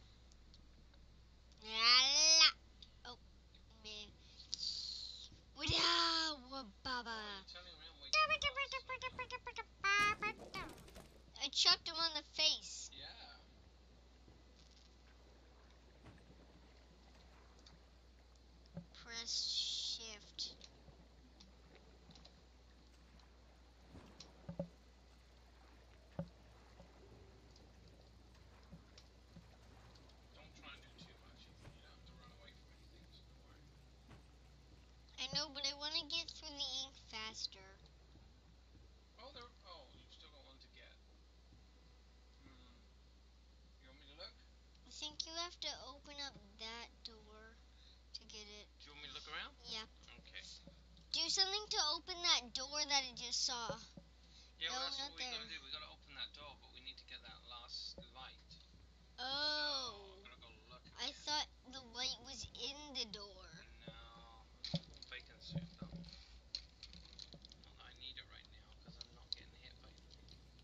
La. Oh, meh. Wow, baba. You're turning around way too fast. I chucked him on the face. Yeah. Press shift. Don't try and do too much. You don't have to run away from anything, so don't worry. I know, but I want to get through the ink faster. Oh, you've still got one to get. You want me to look? I think you have to open up that door to get it. Do you want me to look around? Yeah. Okay. Do something to open that door that I just saw. Yeah, No, well, that's not what we there. gotta do. We gotta open that door, but we need to get that last light. Oh. So, I'm gonna go look I again. thought the light was in the door. No. Bacon soup, though. Well, I need it right now, because I'm not getting hit by anything.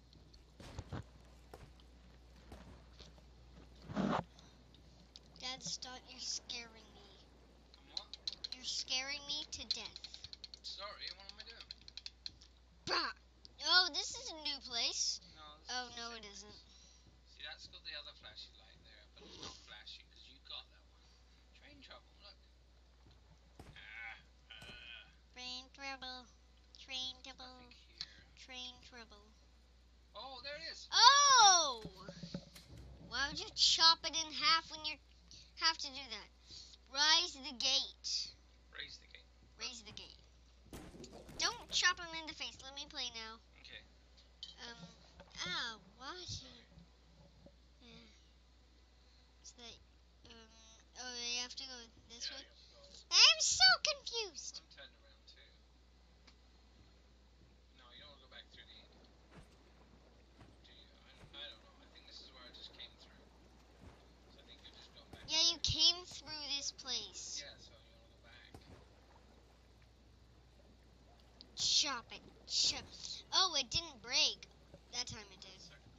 Dad, stop. You're scaring me. Come on. You're scaring me to death. Sorry, what am I doing? flashy light there, but it's not flashy because you got that one. Train trouble, look. Train trouble. Train trouble. Nothing here. Train trouble. Oh, there it is. Oh! Why would you chop it in half when you have to do that? Raise the gate. Raise the gate. Raise the gate. Don't chop him in the face. Let me play now. Okay. What? Yeah. It's like, oh, you have to go this way? You have to go. I'm so confused. I'm turning around too. No, you don't want to go back through the. Do you? I don't know. I think this is where I just came through. So I think you're just going back. Yeah, you came through this place. Yeah, so you want to go back. Chop it. Oh, it didn't break. That time it did.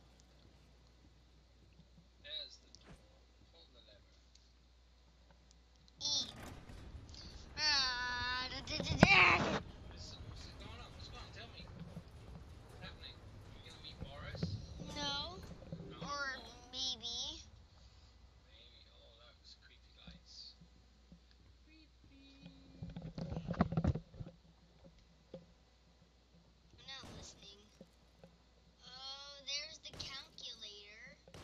There's the door. Pull the lever. E. What's going on? What's going on? Tell me. What's happening? Are we gonna meet Boris? No. No. Or maybe. Maybe. Oh, look, it's creepy lights. Creepy. I'm not listening. Oh, there's the calculator.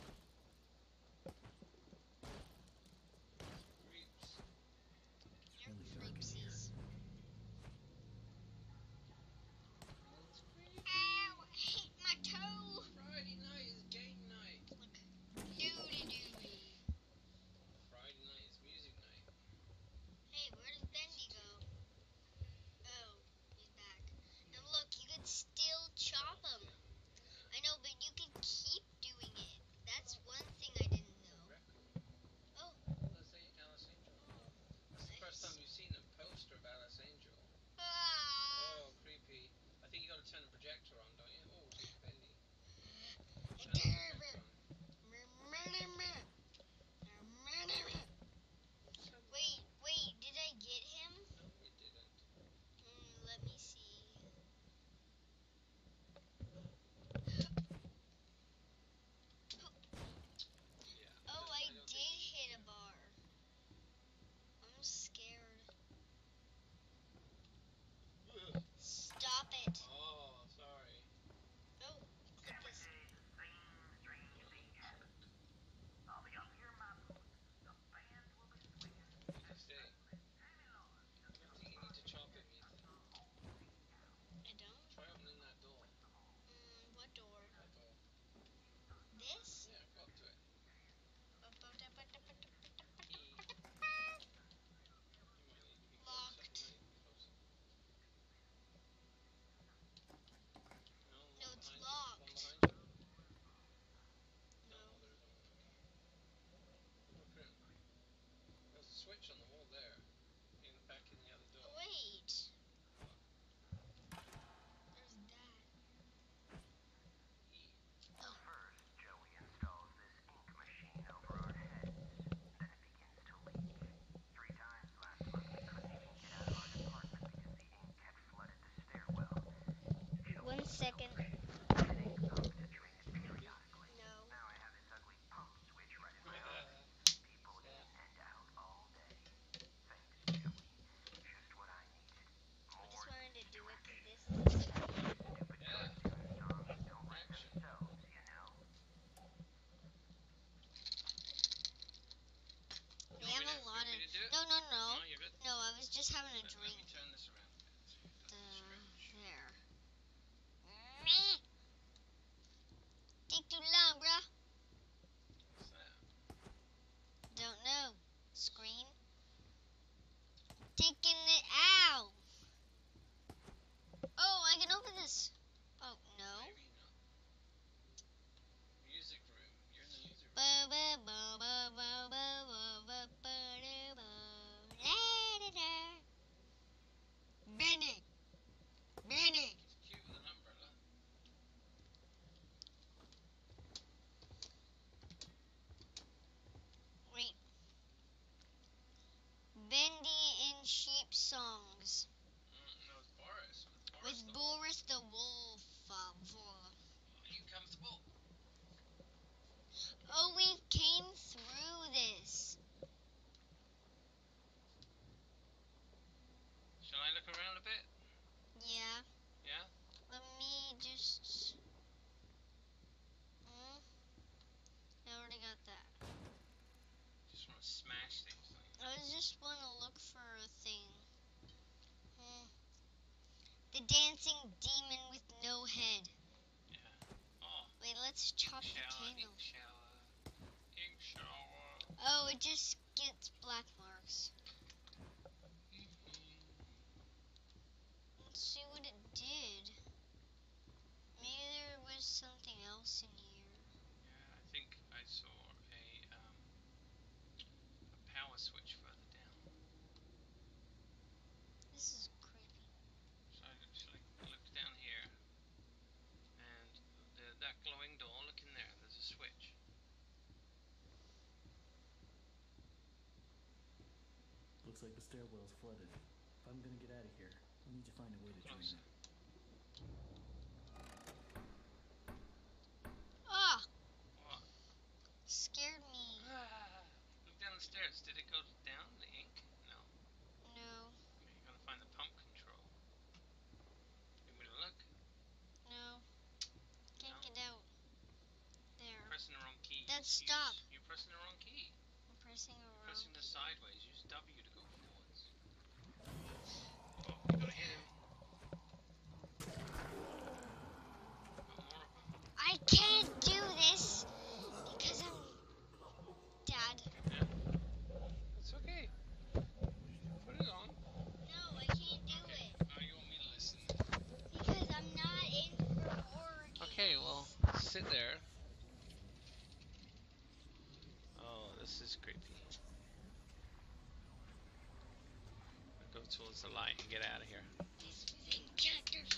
Creeps. It's really dark in here. That's creepy. Ow, I hit my toe. Friday night is game night. Look. Doody. Friday night is music night. Hey, where does Bendy go? Oh, he's back. And look, you can still chop him. I know, but you can keep doing it. That's one thing I didn't know. Raccoon. Oh. That's Alice Angel. That's the first time you've seen a poster of Alice Angel. Ah. Oh, creepy. I think you gotta turn the projector on, don't you? Oh, it's Bendy. Wait, Turn the projector on. did I get him? No, you didn't. Let me see. Yeah. Oh, I don't did think hit a bar. I'm scared. Stop it. Oh, sorry. Oh, clip this. What did you say? I don't think you need to chop him, Ethan. I don't? Try opening that door. What door? That door. This? Yeah, go up to it. E. You might need to be closer. Locked. You might need to be closer. No, No, one it's behind you. locked. One behind you. No, No. there isn't one. Okay. Look around. There's a switch on the wall there. Back in the other door. Oh, wait. What? There's that. E. One second. No. Yeah. I just wanted to do it because this is Yeah. Action. We have a lot You want of. me to do it? No. No, you're good. No, I was just having a Let drink. me turn this around a bit. So it doesn't stretch. There. The dancing demon with no head. Yeah. Oh. Wait, let's chop the Shower, candle. ink shower. Ink shower. Oh, it just gets black marks. Let's see what it did. Maybe there was something else in here. Yeah, I think I saw a power switch further down. This is creepy. So I actually looked down here, and that glowing door, look in there, there's a switch. Looks like the stairwell's flooded. If I'm gonna get out of here, I need to find a way to drain Closer. it. Ah! What? Scared me. Look down the stairs. Did it go down, the ink? No. No. Okay, you gotta find the pump control. You want me to look? No. Can't No? get out. There. Pressing the wrong key. Then stop. You're pressing the wrong key. I'm pressing You're around. pressing this sideways. Use W to go forwards. Oh, you gotta hit him. Got more of them. I can't do this because I'm Dad. Yeah. It's okay. Put it on. No, I can't do Okay. it Now you want me to listen. because I'm not in for horror games. Okay, well, sit there. Oh, this is creepy. Go towards the light and get out of here. This was in chapter 2.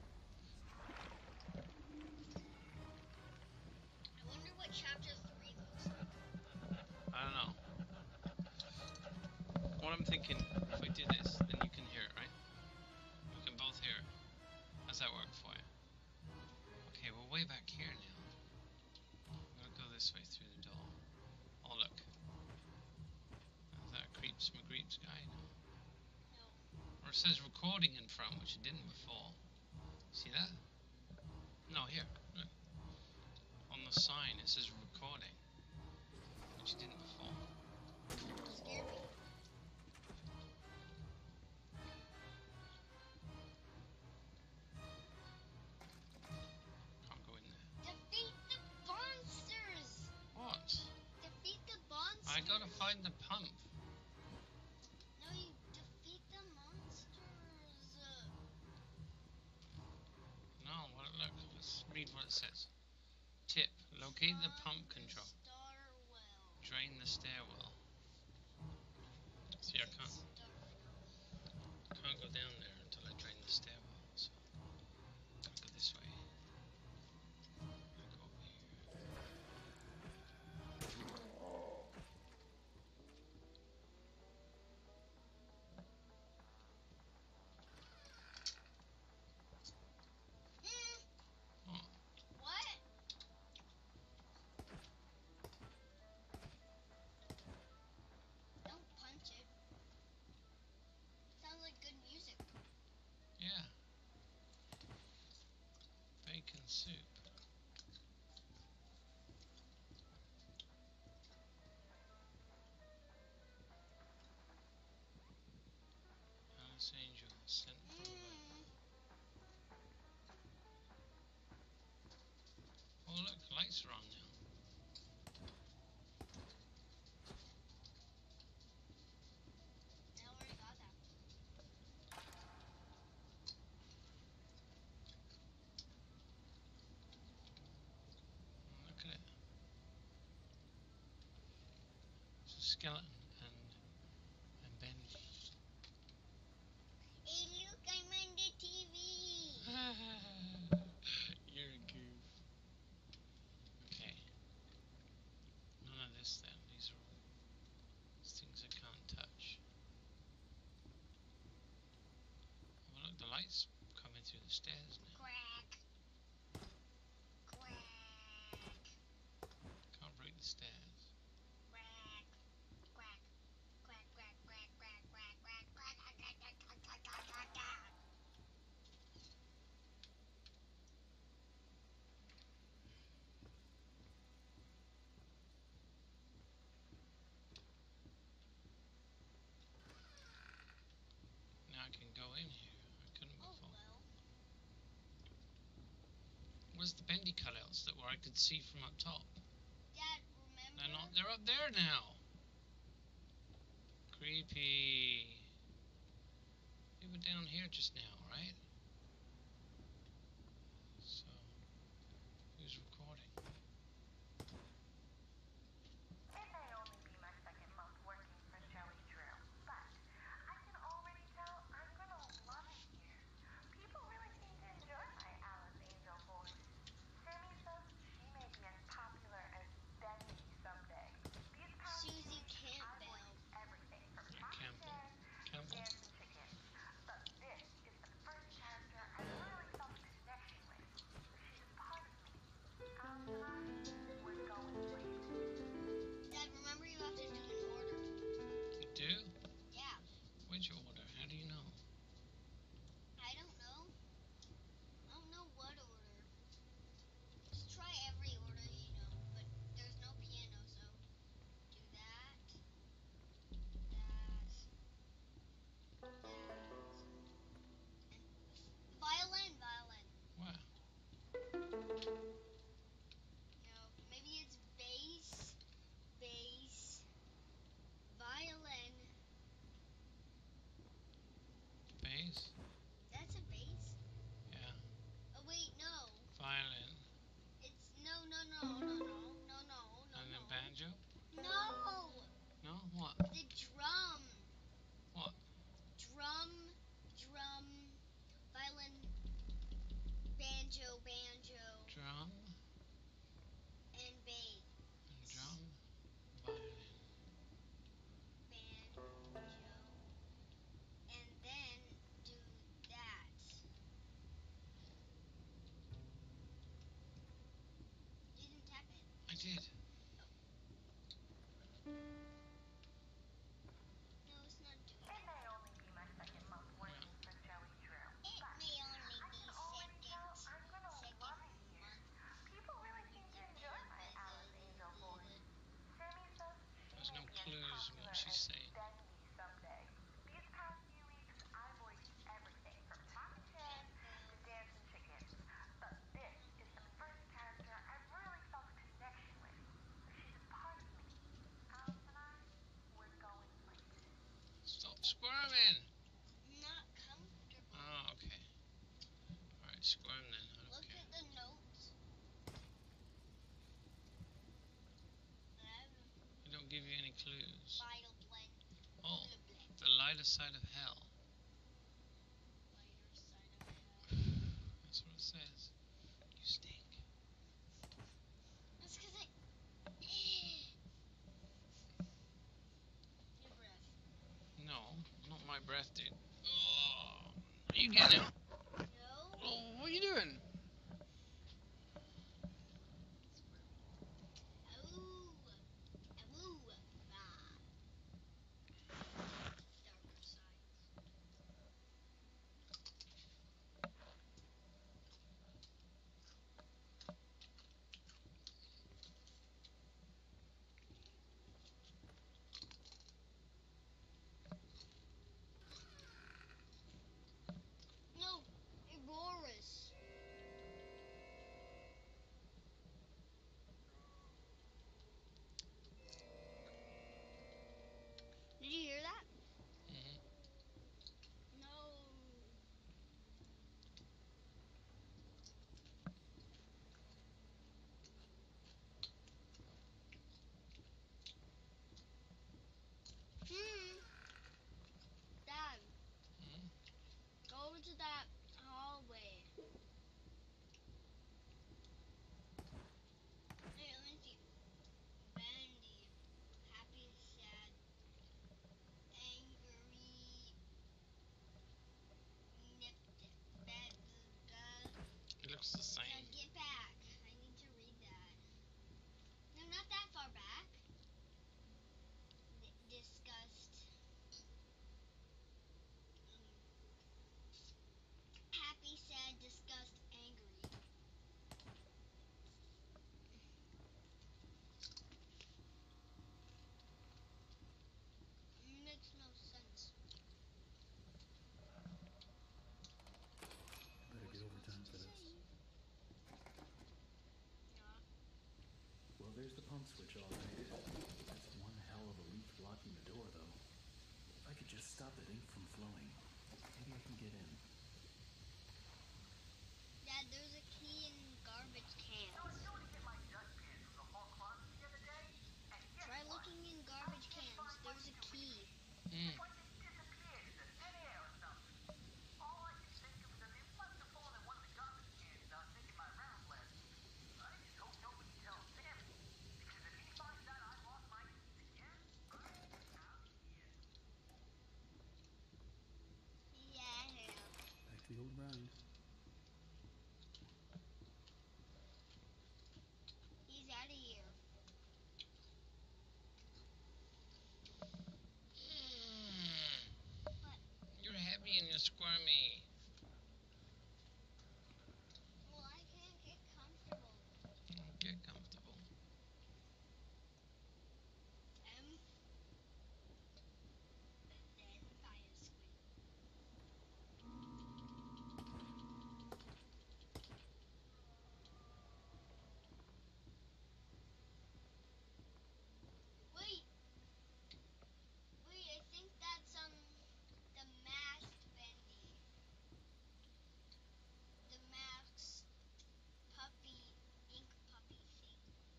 I wonder what chapter 3 looks like. I don't know. What I'm thinking, if we do this, then you can hear it, right? We can both hear it. How's that work for you? Okay, we're way back here now. I'm gonna go this way through the door. Oh, look. Is that Creeps McGreeps guy? No. No. Or it says recording in front, which it didn't before. See that? No, here. Look. On the sign it says recording, which it didn't before. Scared me. Can't go in there. Defeat the monsters! What? Defeat the monsters! I gotta find the pump. No, you defeat the monsters. No, what? Look, let's read what it says. Tip: locate the pump control. Starwell. Drain the stairwell. See, I can't go down there until I drain the stairwell. So I'll go this way. I'll go over here. Oh, What? Don't punch it. Sounds like good music. yeah. Bacon soup. Alice Angel sent from above. Oh look, lights are on now. I already got that. Look at it. It's a skeleton and Bendy. Hey, look, I'm on the TV. You're a goof. Okay. None of this then. These are all things I can't touch. Oh look, the light's coming through the stairs now. Quack. Quack. Can't break the stairs. Quack. Quack. Quack, quack, quack, quack, quack, quack, quack, quack, quack, quack, quack, quack, quack, quack. Now I can go in here. I couldn't Oh, before. well. Where's the bendy cutouts that where I could see from up top? Dad, remember? They're not. They're up there now. Creepy. They were down here just now, right? So, who's recording? It may only be my second month working for Joey Drew, but I can already tell I'm gonna love it here. People really seem to enjoy my Alice Angel voice. Sammy says she may be as popular as Bendy someday. These past few Susie weeks, I Campbell. voiced everything from talking Campbell. chairs to Campbell. dancing chickens. But this is the first character I've really felt a connection with. She's a part of me. Alice and I, we're going places. Dad, remember you have to do an order. You do? Yeah. Which order? How do you know? I don't know. I don't know what order. Just try every order you know, but there's no piano, so do that, and violin. Wow. You know, maybe it's bass, violin. Bass? That's a bass? Yeah. Oh wait, no. Violin. It's no. And then banjo? No. No? What? The drum. What? Drum, violin, banjo, Drum and bass. and drum, violin. Banjo, and then do that. You didn't tap it. I did. No, it's not doing It it. may only be my second month working for Joey Drew, It but may only I be can already tell I'm gonna second love it here. month. People really seem to enjoy my Alice Angel voice. Sammy says she There's may no be as clues in what popular she's as saying. Bendy someday. These past few weeks, I voiced everything from talking chairs to dancing chickens. But this is the first character I've really felt a connection with. She's a part of me. Alice and I, we're going places. Stop squirming! Not comfortable. Oh, okay. Alright, squirm then. I don't Look care. at the notes. They don't give you any clues. Vital blend. Oh, Blend. the lighter side of hell. Lighter side of hell. That's what it says. You stink. That's because your breath. No, not my breath, dude. Oh, are you getting out? No. Oh, what are you doing? Ooh. Ooh. Ah. Darker sides. No, Boris. Did you hear that? Mm-hmm. No. Dad, Mm-hmm. go into that hallway. Hey, let me see. Bendy. Happy, sad, angry, nipped, bad, It looks the same. Dad, get back. I need to read that. No, not that far back. Disgust. Happy, sad, disgust, angry. Makes no sense. Better get overtime for this. there's the pump switch, all right. That's one hell of a leak blocking the door, though. If I could just stop that ink from flowing, maybe I can get in. Dad, there's a key in garbage cans. Try looking in garbage cans. There's a key. Hmm. Yeah. Back to the old grind. He's out of here. What? You're heavy and you're squirmy. Well, I can't get comfortable. Get comfortable. Then fire squid. Wait, I think that's the masked Bendy. The masked puppy, ink puppy thing.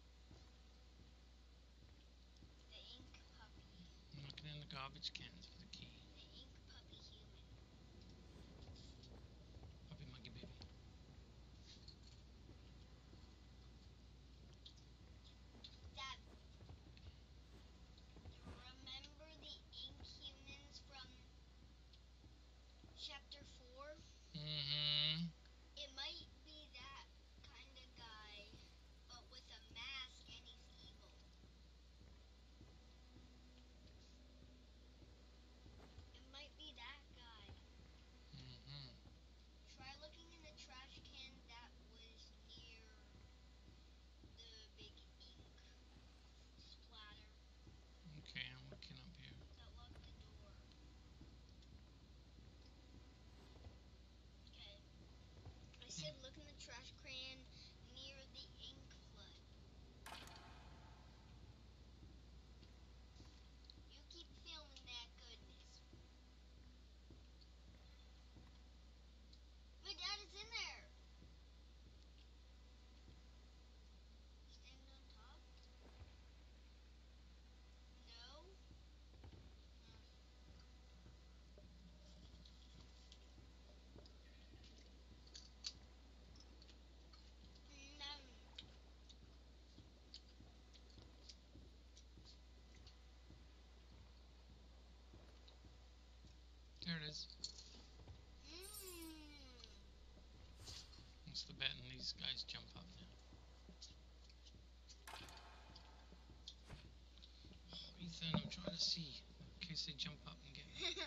The ink puppy. I'm looking in the garbage cans for the key. The ink puppy human. Puppy monkey baby. Dad, remember the ink humans from chapter 4? Mm-hmm. It might be that kind of guy, but with a mask and he's evil. It might be that guy. Mm-hmm. Try looking in the trash can that was near the big ink splatter Okay, I'm looking up here. that locked the door. Okay. I said look in the trash can near the ink flood. You keep filming that goodness. My dad is in there. Stand on top? No. No. There it is. Mmm. What's the bet? And these guys jump up now. Oh, Ethan, I'm trying to see. In case they jump up and get me.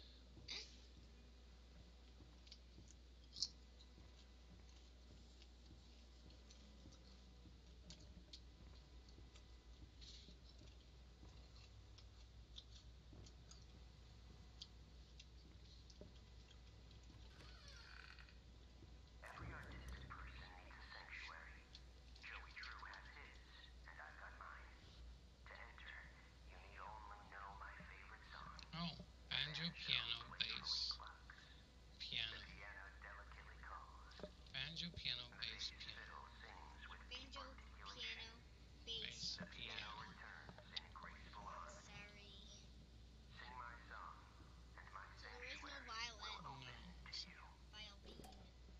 Every artistic person needs a sanctuary. Joey Drew has his, and I've got mine. To enter, you need only know my favorite song. Oh, banjo, piano, bass, The piano. piano delicately calls. Banjo, piano, The bass, bass piano. fiddle sings with deep Banjo, articulation. piano, bass. Bass, The piano piano. returns in graceful harmony. Sorry. Sing my song, and my So there is no sanctuary violin. will No. open to you. Violin.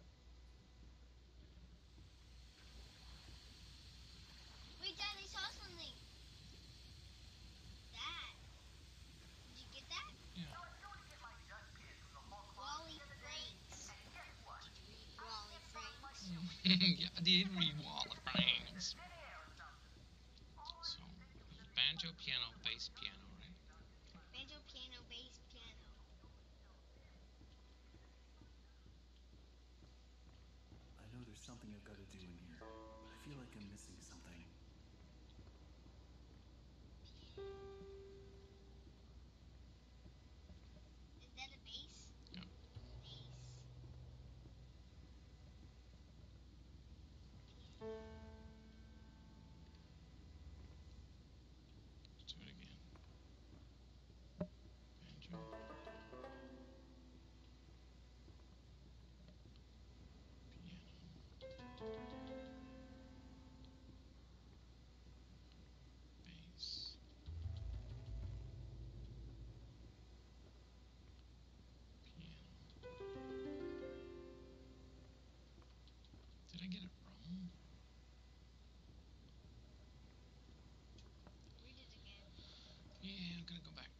Wait, Dad, I saw something. That. Did you get that? Yeah. Wally Franks. Did you read Wally Franks? Yeah, I did read Wall of Frames. So, banjo, piano, bass, piano, right? Banjo, piano, bass, piano. I know there's something I've got to do in here. I feel like I'm missing something. Is that a bass? Yeah. Bass. Bass. Piano. Did I get it wrong? Read it again. Yeah, I'm gonna go back.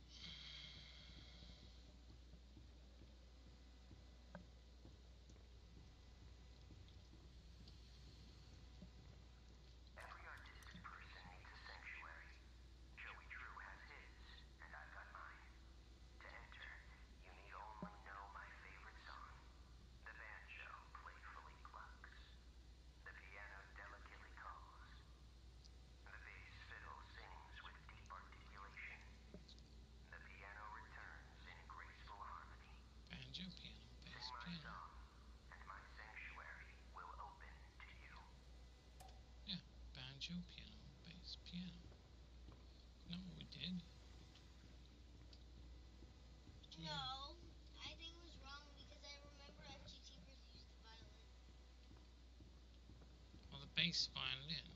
Every artistic person needs a sanctuary. Joey Drew has his, and I've got mine. To enter, you need only know my favorite song. The banjo playfully plucks. The piano delicately calls. The bass fiddle sings with deep articulation. The piano returns in graceful harmony. Banjo, piano, Sing bass, my piano. song, and my sanctuary will open to you. Yeah, banjo, piano, bass, piano. Isn't that what we did? No, I think it was wrong because I remember FG Teepers used the violin. Well, the bass violin.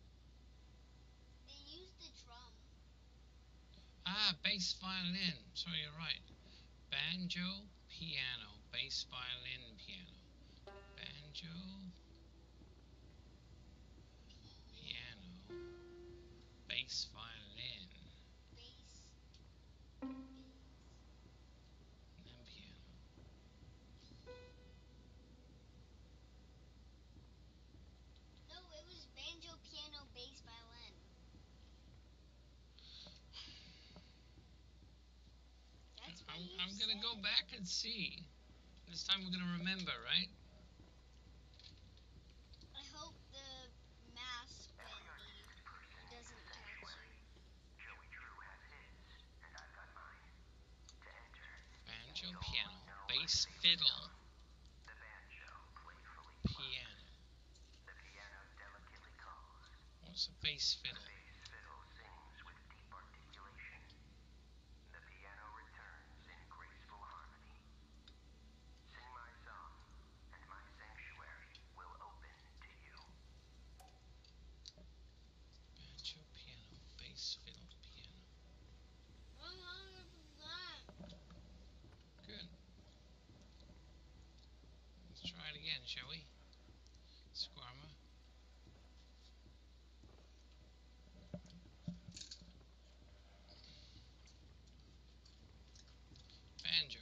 They used the drum. Ah, bass violin. Sorry, you're right. Banjo, piano, bass violin, piano. Banjo, piano, bass violin, Bass. and then piano. No, it was banjo, piano, bass, violin. That's what you I'm gonna said. go back and see. This time we're gonna remember, right? I hope the mask, Every Bendy, artistic person needs a doesn't catch sanctuary. you. Joey Drew has his, and I've got mine. To enter, Banjo, you need piano, only know my bass, favorite fiddle, song. The banjo playfully plucks. piano. The piano delicately calls. What's a bass The fiddle? bass fiddle sings with deep articulation. The piano returns in graceful harmony. Sing my song, and my sanctuary will open to you. Banjo, piano, bass, fiddle, piano. 100%. Good. Let's try it again, shall we? Squirmer. Banjo.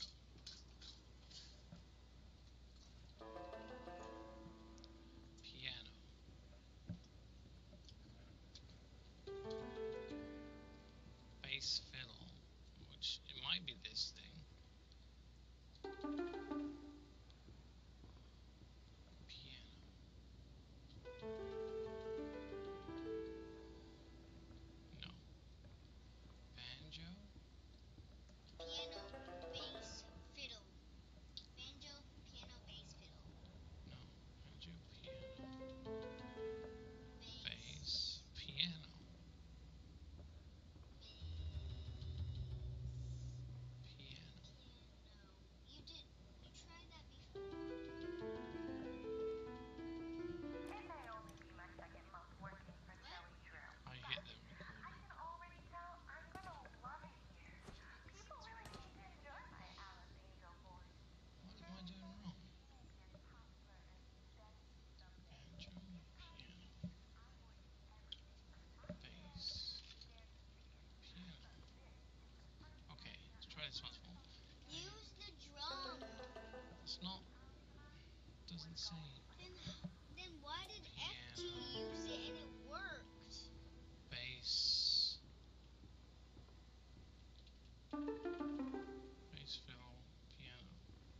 Piano. Bass fiddle, which it might be this thing. Piano. No. Banjo. Piano, bass, fiddle. Banjo, piano, bass, fiddle. No. Banjo, piano, Bass. bass, piano, piano. Piano. You tried that before. It may only be my second month working for What? Joey Drew, I but hit the I recording. can already tell I'm gonna love it here. People really seem to enjoy my Alice Angel voice. What am I Joey's doing voice wrong? may get popular and Bendy someday. Banjo, It could. piano, I'm voicing everything from talking heads bass, to dance music. piano. But this is the first Okay, time let's that try this I'm once more. Use the drum. It's not, doesn't say Then why did FG piano, use it and it worked? bass, bass fiddle, piano.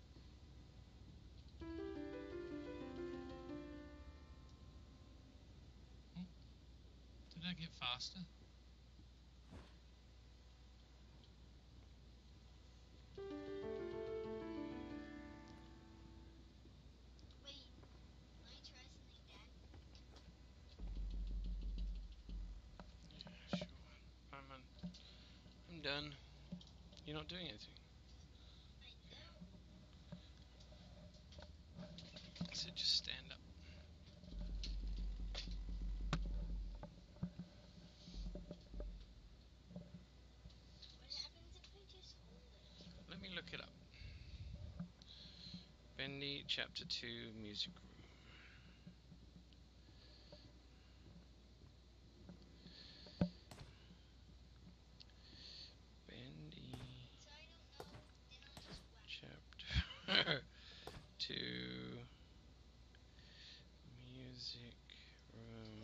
Oh, did that get faster? Wait, let me try something, Dad. Yeah, sure. I'm done. You're not doing anything. I know. So just stand up. Bendy, Chapter 2, Music Room. Bendy, So I don't know, then I'll just whack. Chapter 2, Music Room.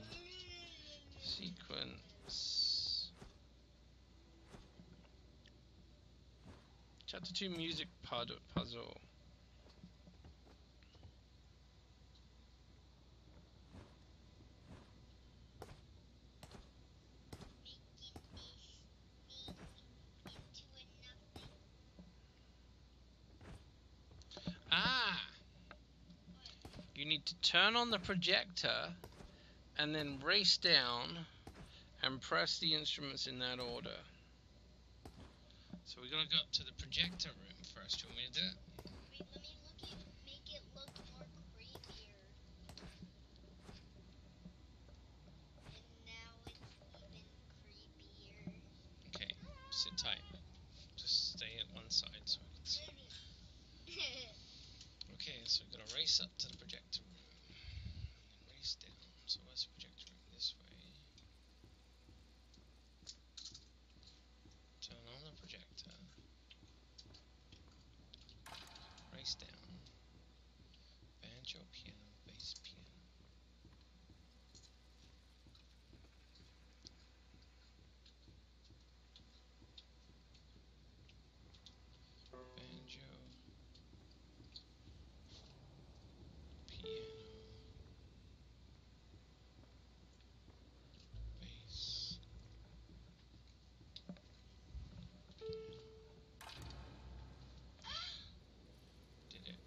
Sequence. Chapter 2, Music Puzzle. Ah! You need to turn on the projector and then race down and press the instruments in that order. So we're gonna go up to the projector room first. Do you want me to do it? Wait, let me make it look more creepier. And now it's even creepier. Okay, sit tight. Just stay at one side so I can see. Okay, so we're gonna race up to the projector room and race down. So where's the projector room? This way. Turn on the projector. Race down. Banjo, piano, bass, piano. Banjo, piano, bass, piano. Did it.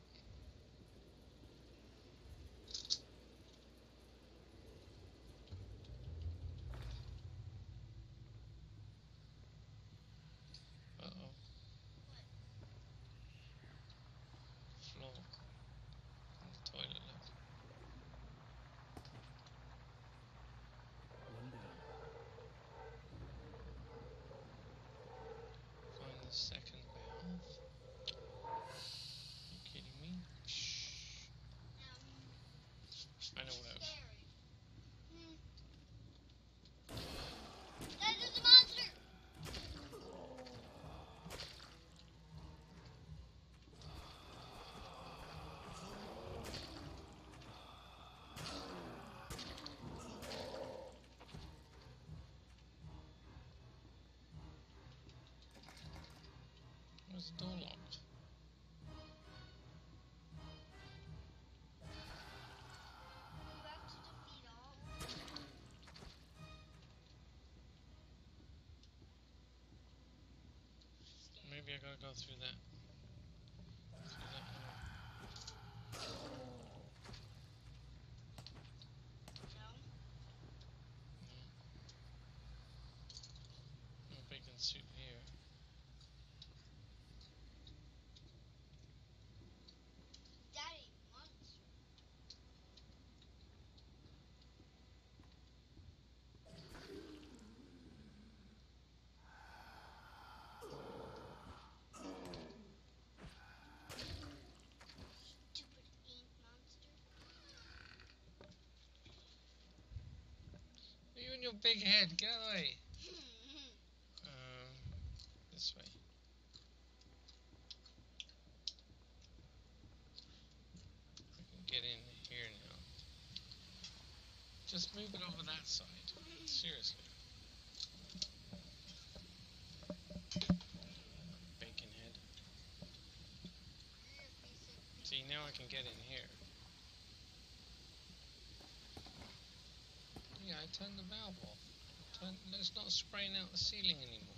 Uh-oh. Floor. In the toilet, look. Linda, Find the second valve. You kidding me? Shh. I know what else. Scary. That is a monster! Where's the door locked? You have to defeat all. Maybe I gotta go through that. Through that door. No. If I can suit here. Daddy, monster. Stupid ink monster. You and your big head, get out of the way. This way. I can get in here now. Just move it over that side. Seriously. Bacon head. See, now I can get in here. Yeah, I turned the valve off. It's not spraying out the ceiling anymore.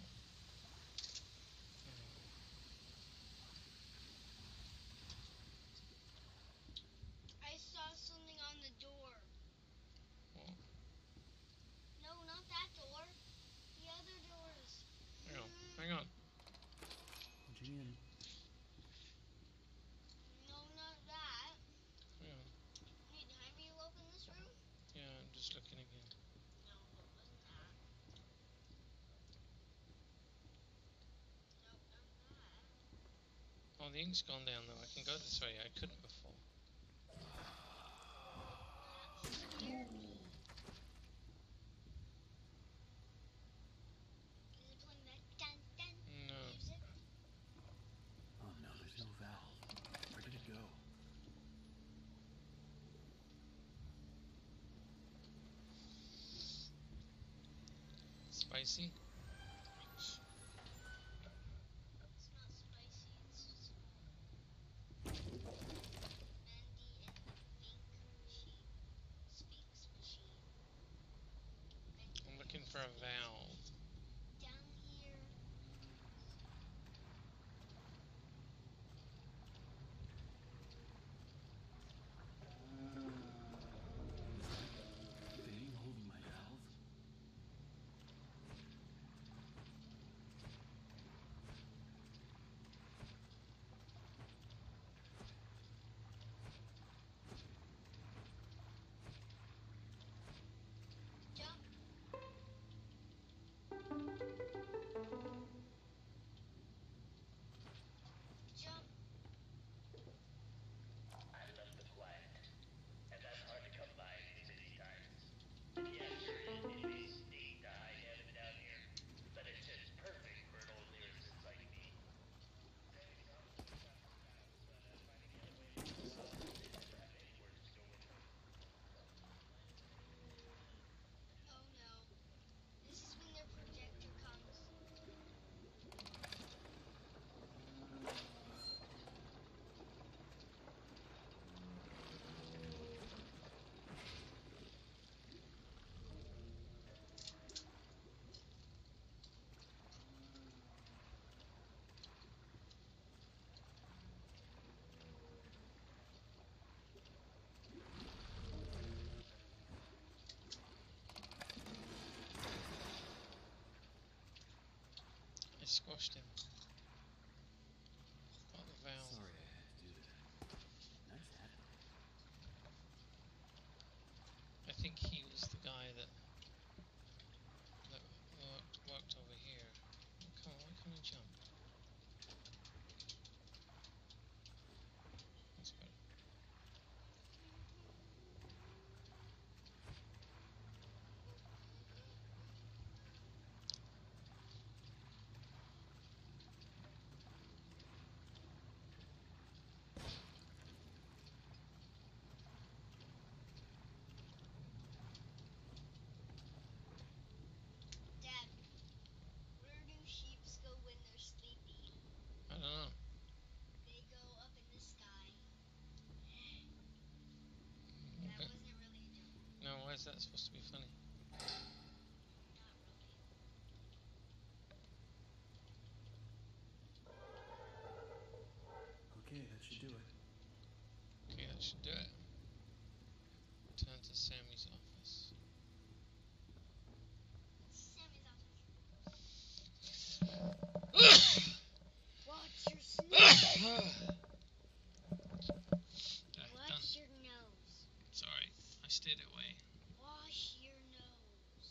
I saw something on the door. What? No, not that door. The other doors. Hang on. Jan, No, not that. Hang on. Wait, have you opened this room? Yeah, I'm just looking again. No, it wasn't that. Nope, not that. Oh, the ink's gone down though. I can go this way. I couldn't before. Here. Is it playing that dun dun No. music? Oh no, there's no valve. Where did it go? Spicy? It's not spicy, it's just Bendy and Think Machine. Speaks Machine. I'm looking for a valve. Down here. Is that thing holding my valve? Jump. Jump. I love the quiet, and that's hard to come by in these busy times. Yeah, sure, it may stink to high heaven down here, but it's just perfect for an old lyricist like me. Sammy's office was stocked with files, but finding the other way to get them out, they never have any words to go with them. So, lighting the way to the key. Oh no. This is when their projector comes. I squashed him. Got the valve. Sorry I had to do that. Nice hat though. I think he was the guy that worked over here. Oh, come on, why can't I jump? That's better. Dad, where do sheeps go when they're sleepy? I don't know. They go up in the sky. That wasn't really a joke. No, why is that supposed to be funny? Not really. Okay, that should do it. Okay, that should do it. Turn to Sammy's office. Sammy's office. Watch your sneeze. Watch your nose. Sorry, I stayed away. Wash your nose.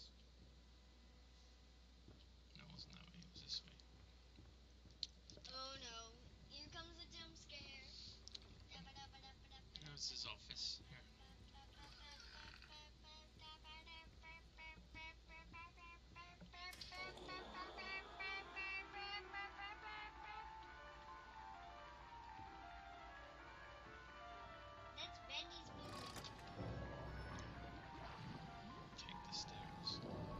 No, it wasn't that way, it was this way. Oh no. Here comes a jump scare. No, it's his office. Here. That's Bendy's music. Take the stairs.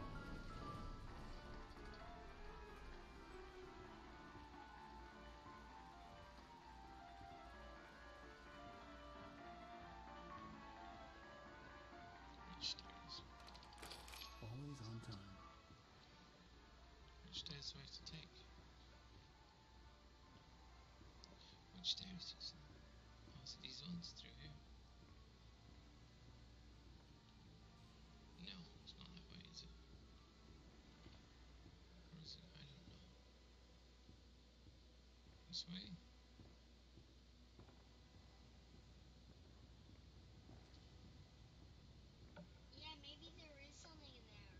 Which stairs? Always on time. Which stairs do I have to take? Which stairs is it? Oh, so these ones through here? No, it's not that way, is it? Or is it? I don't know. This way? Yeah, maybe there is something in there.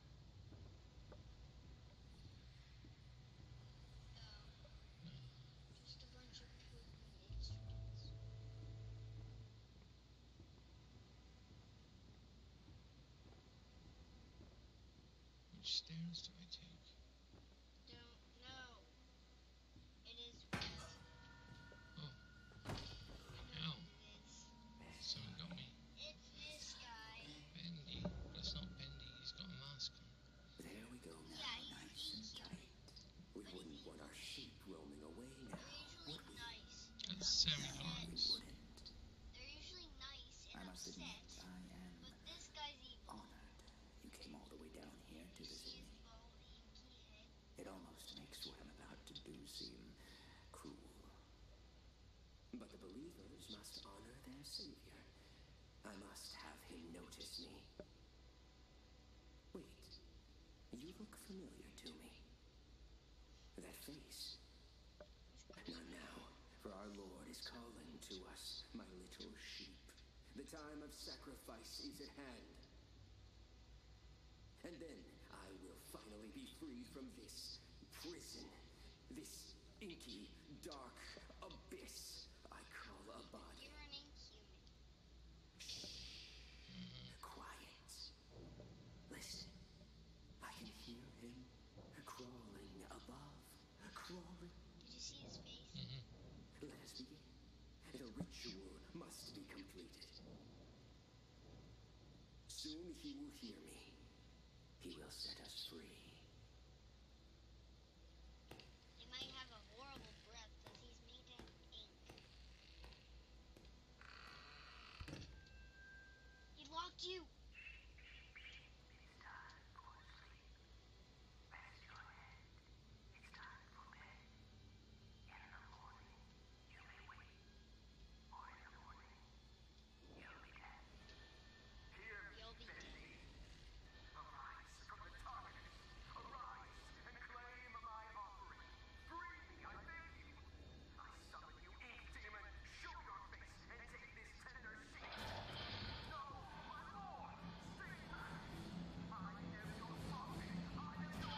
Oh. No. Just a bunch of poop. stairs do I take? Don't know. It is red. Oh, I know ow. what it is. Someone got me. It's this guy. Bendy. That's not Bendy, he's got a mask on. There we go now, Yeah, nice he's and inhuman. tight. We wouldn't want our sheep roaming away now, They're usually would we? nice. That's Sammy No, we Lawrence. wouldn't. They're usually nice I and must upset. admit, I am But this guy's evil. honored you came all the way down here to You visit see his me. bald, inky head? It almost makes what I'm about to do seem cruel. But the believers must honor their savior. I must have him notice me. Wait, you look familiar to me. That face. Not now, for our Lord is calling to us, my little sheep. The time of sacrifice is at hand. And then I will finally be freed from this prison, this inky, dark abyss I call a body. You're an inhuman. Quiet. Listen. I can hear him crawling above. Crawling. Did you see his face? Let us begin. The ritual must be completed. Soon he will hear me. He will set us free. He might have a horrible breath because he's made of ink. He locked you. It's time for sleep. Rest your head. It's time for bed. In the morning, you may wake. Or in the morning, you'll be dead. Hear me, You'll be dead. Bendy. Arise from the darkness. Arise and claim my offering. Free me, I beg you. I summon you, ink demon. Show your face and take this tender seed. No, my lord, stay back. I am your prophet. I am your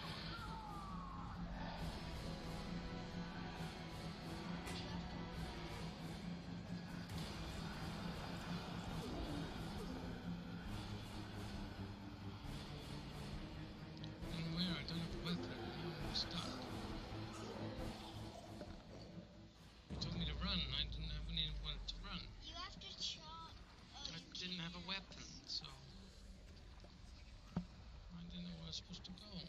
Where? I don't have a weapon. I'm stuck. You told me to run. I didn't have anyone to run. You have to chop. Oh, I you didn't have a can't. weapon, so I didn't know where I was supposed to go.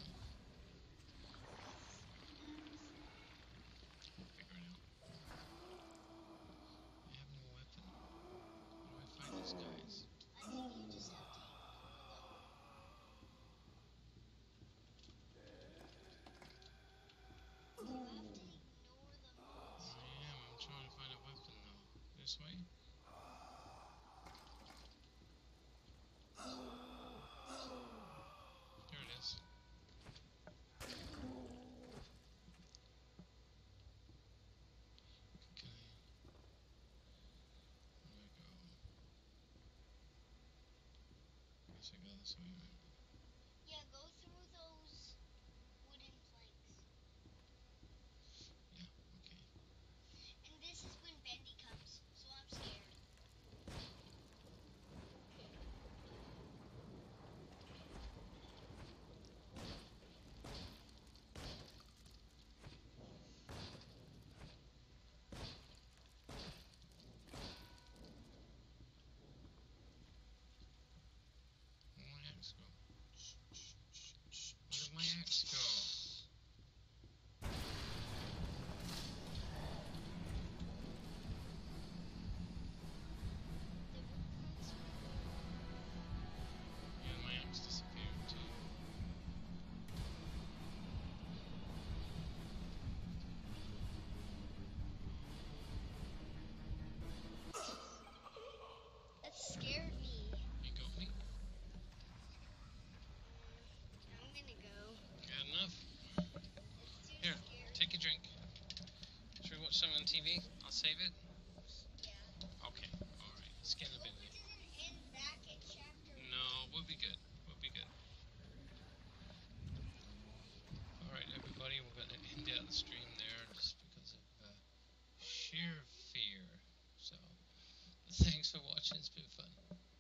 I'll figure it out. I have no weapon. How do I find these guys? I think you just have to ignore them. You have to ignore them. I am. I'm trying to find a weapon though. This way? Here it is. Okay. Where do I go? I guess I go this way, right? Yeah, go through those wooden planks. Yeah, okay. And this is when Bendy comes, so I'm scared. Where'd my axe go? Where did my axe go? The blueprints. Yeah, my axe disappeared too. That scared me. You got me? I'm gonna go. Got enough? It's too Here, scary. take a drink. Should we watch something on TV? I'll save it. Yeah. Okay, alright. It's getting a Hope bit it late. doesn't end back at chapter. No, we'll be good. We'll be good. Alright, everybody, we're going to end out the stream there just because of sheer fear. So, thanks for watching. It's been fun.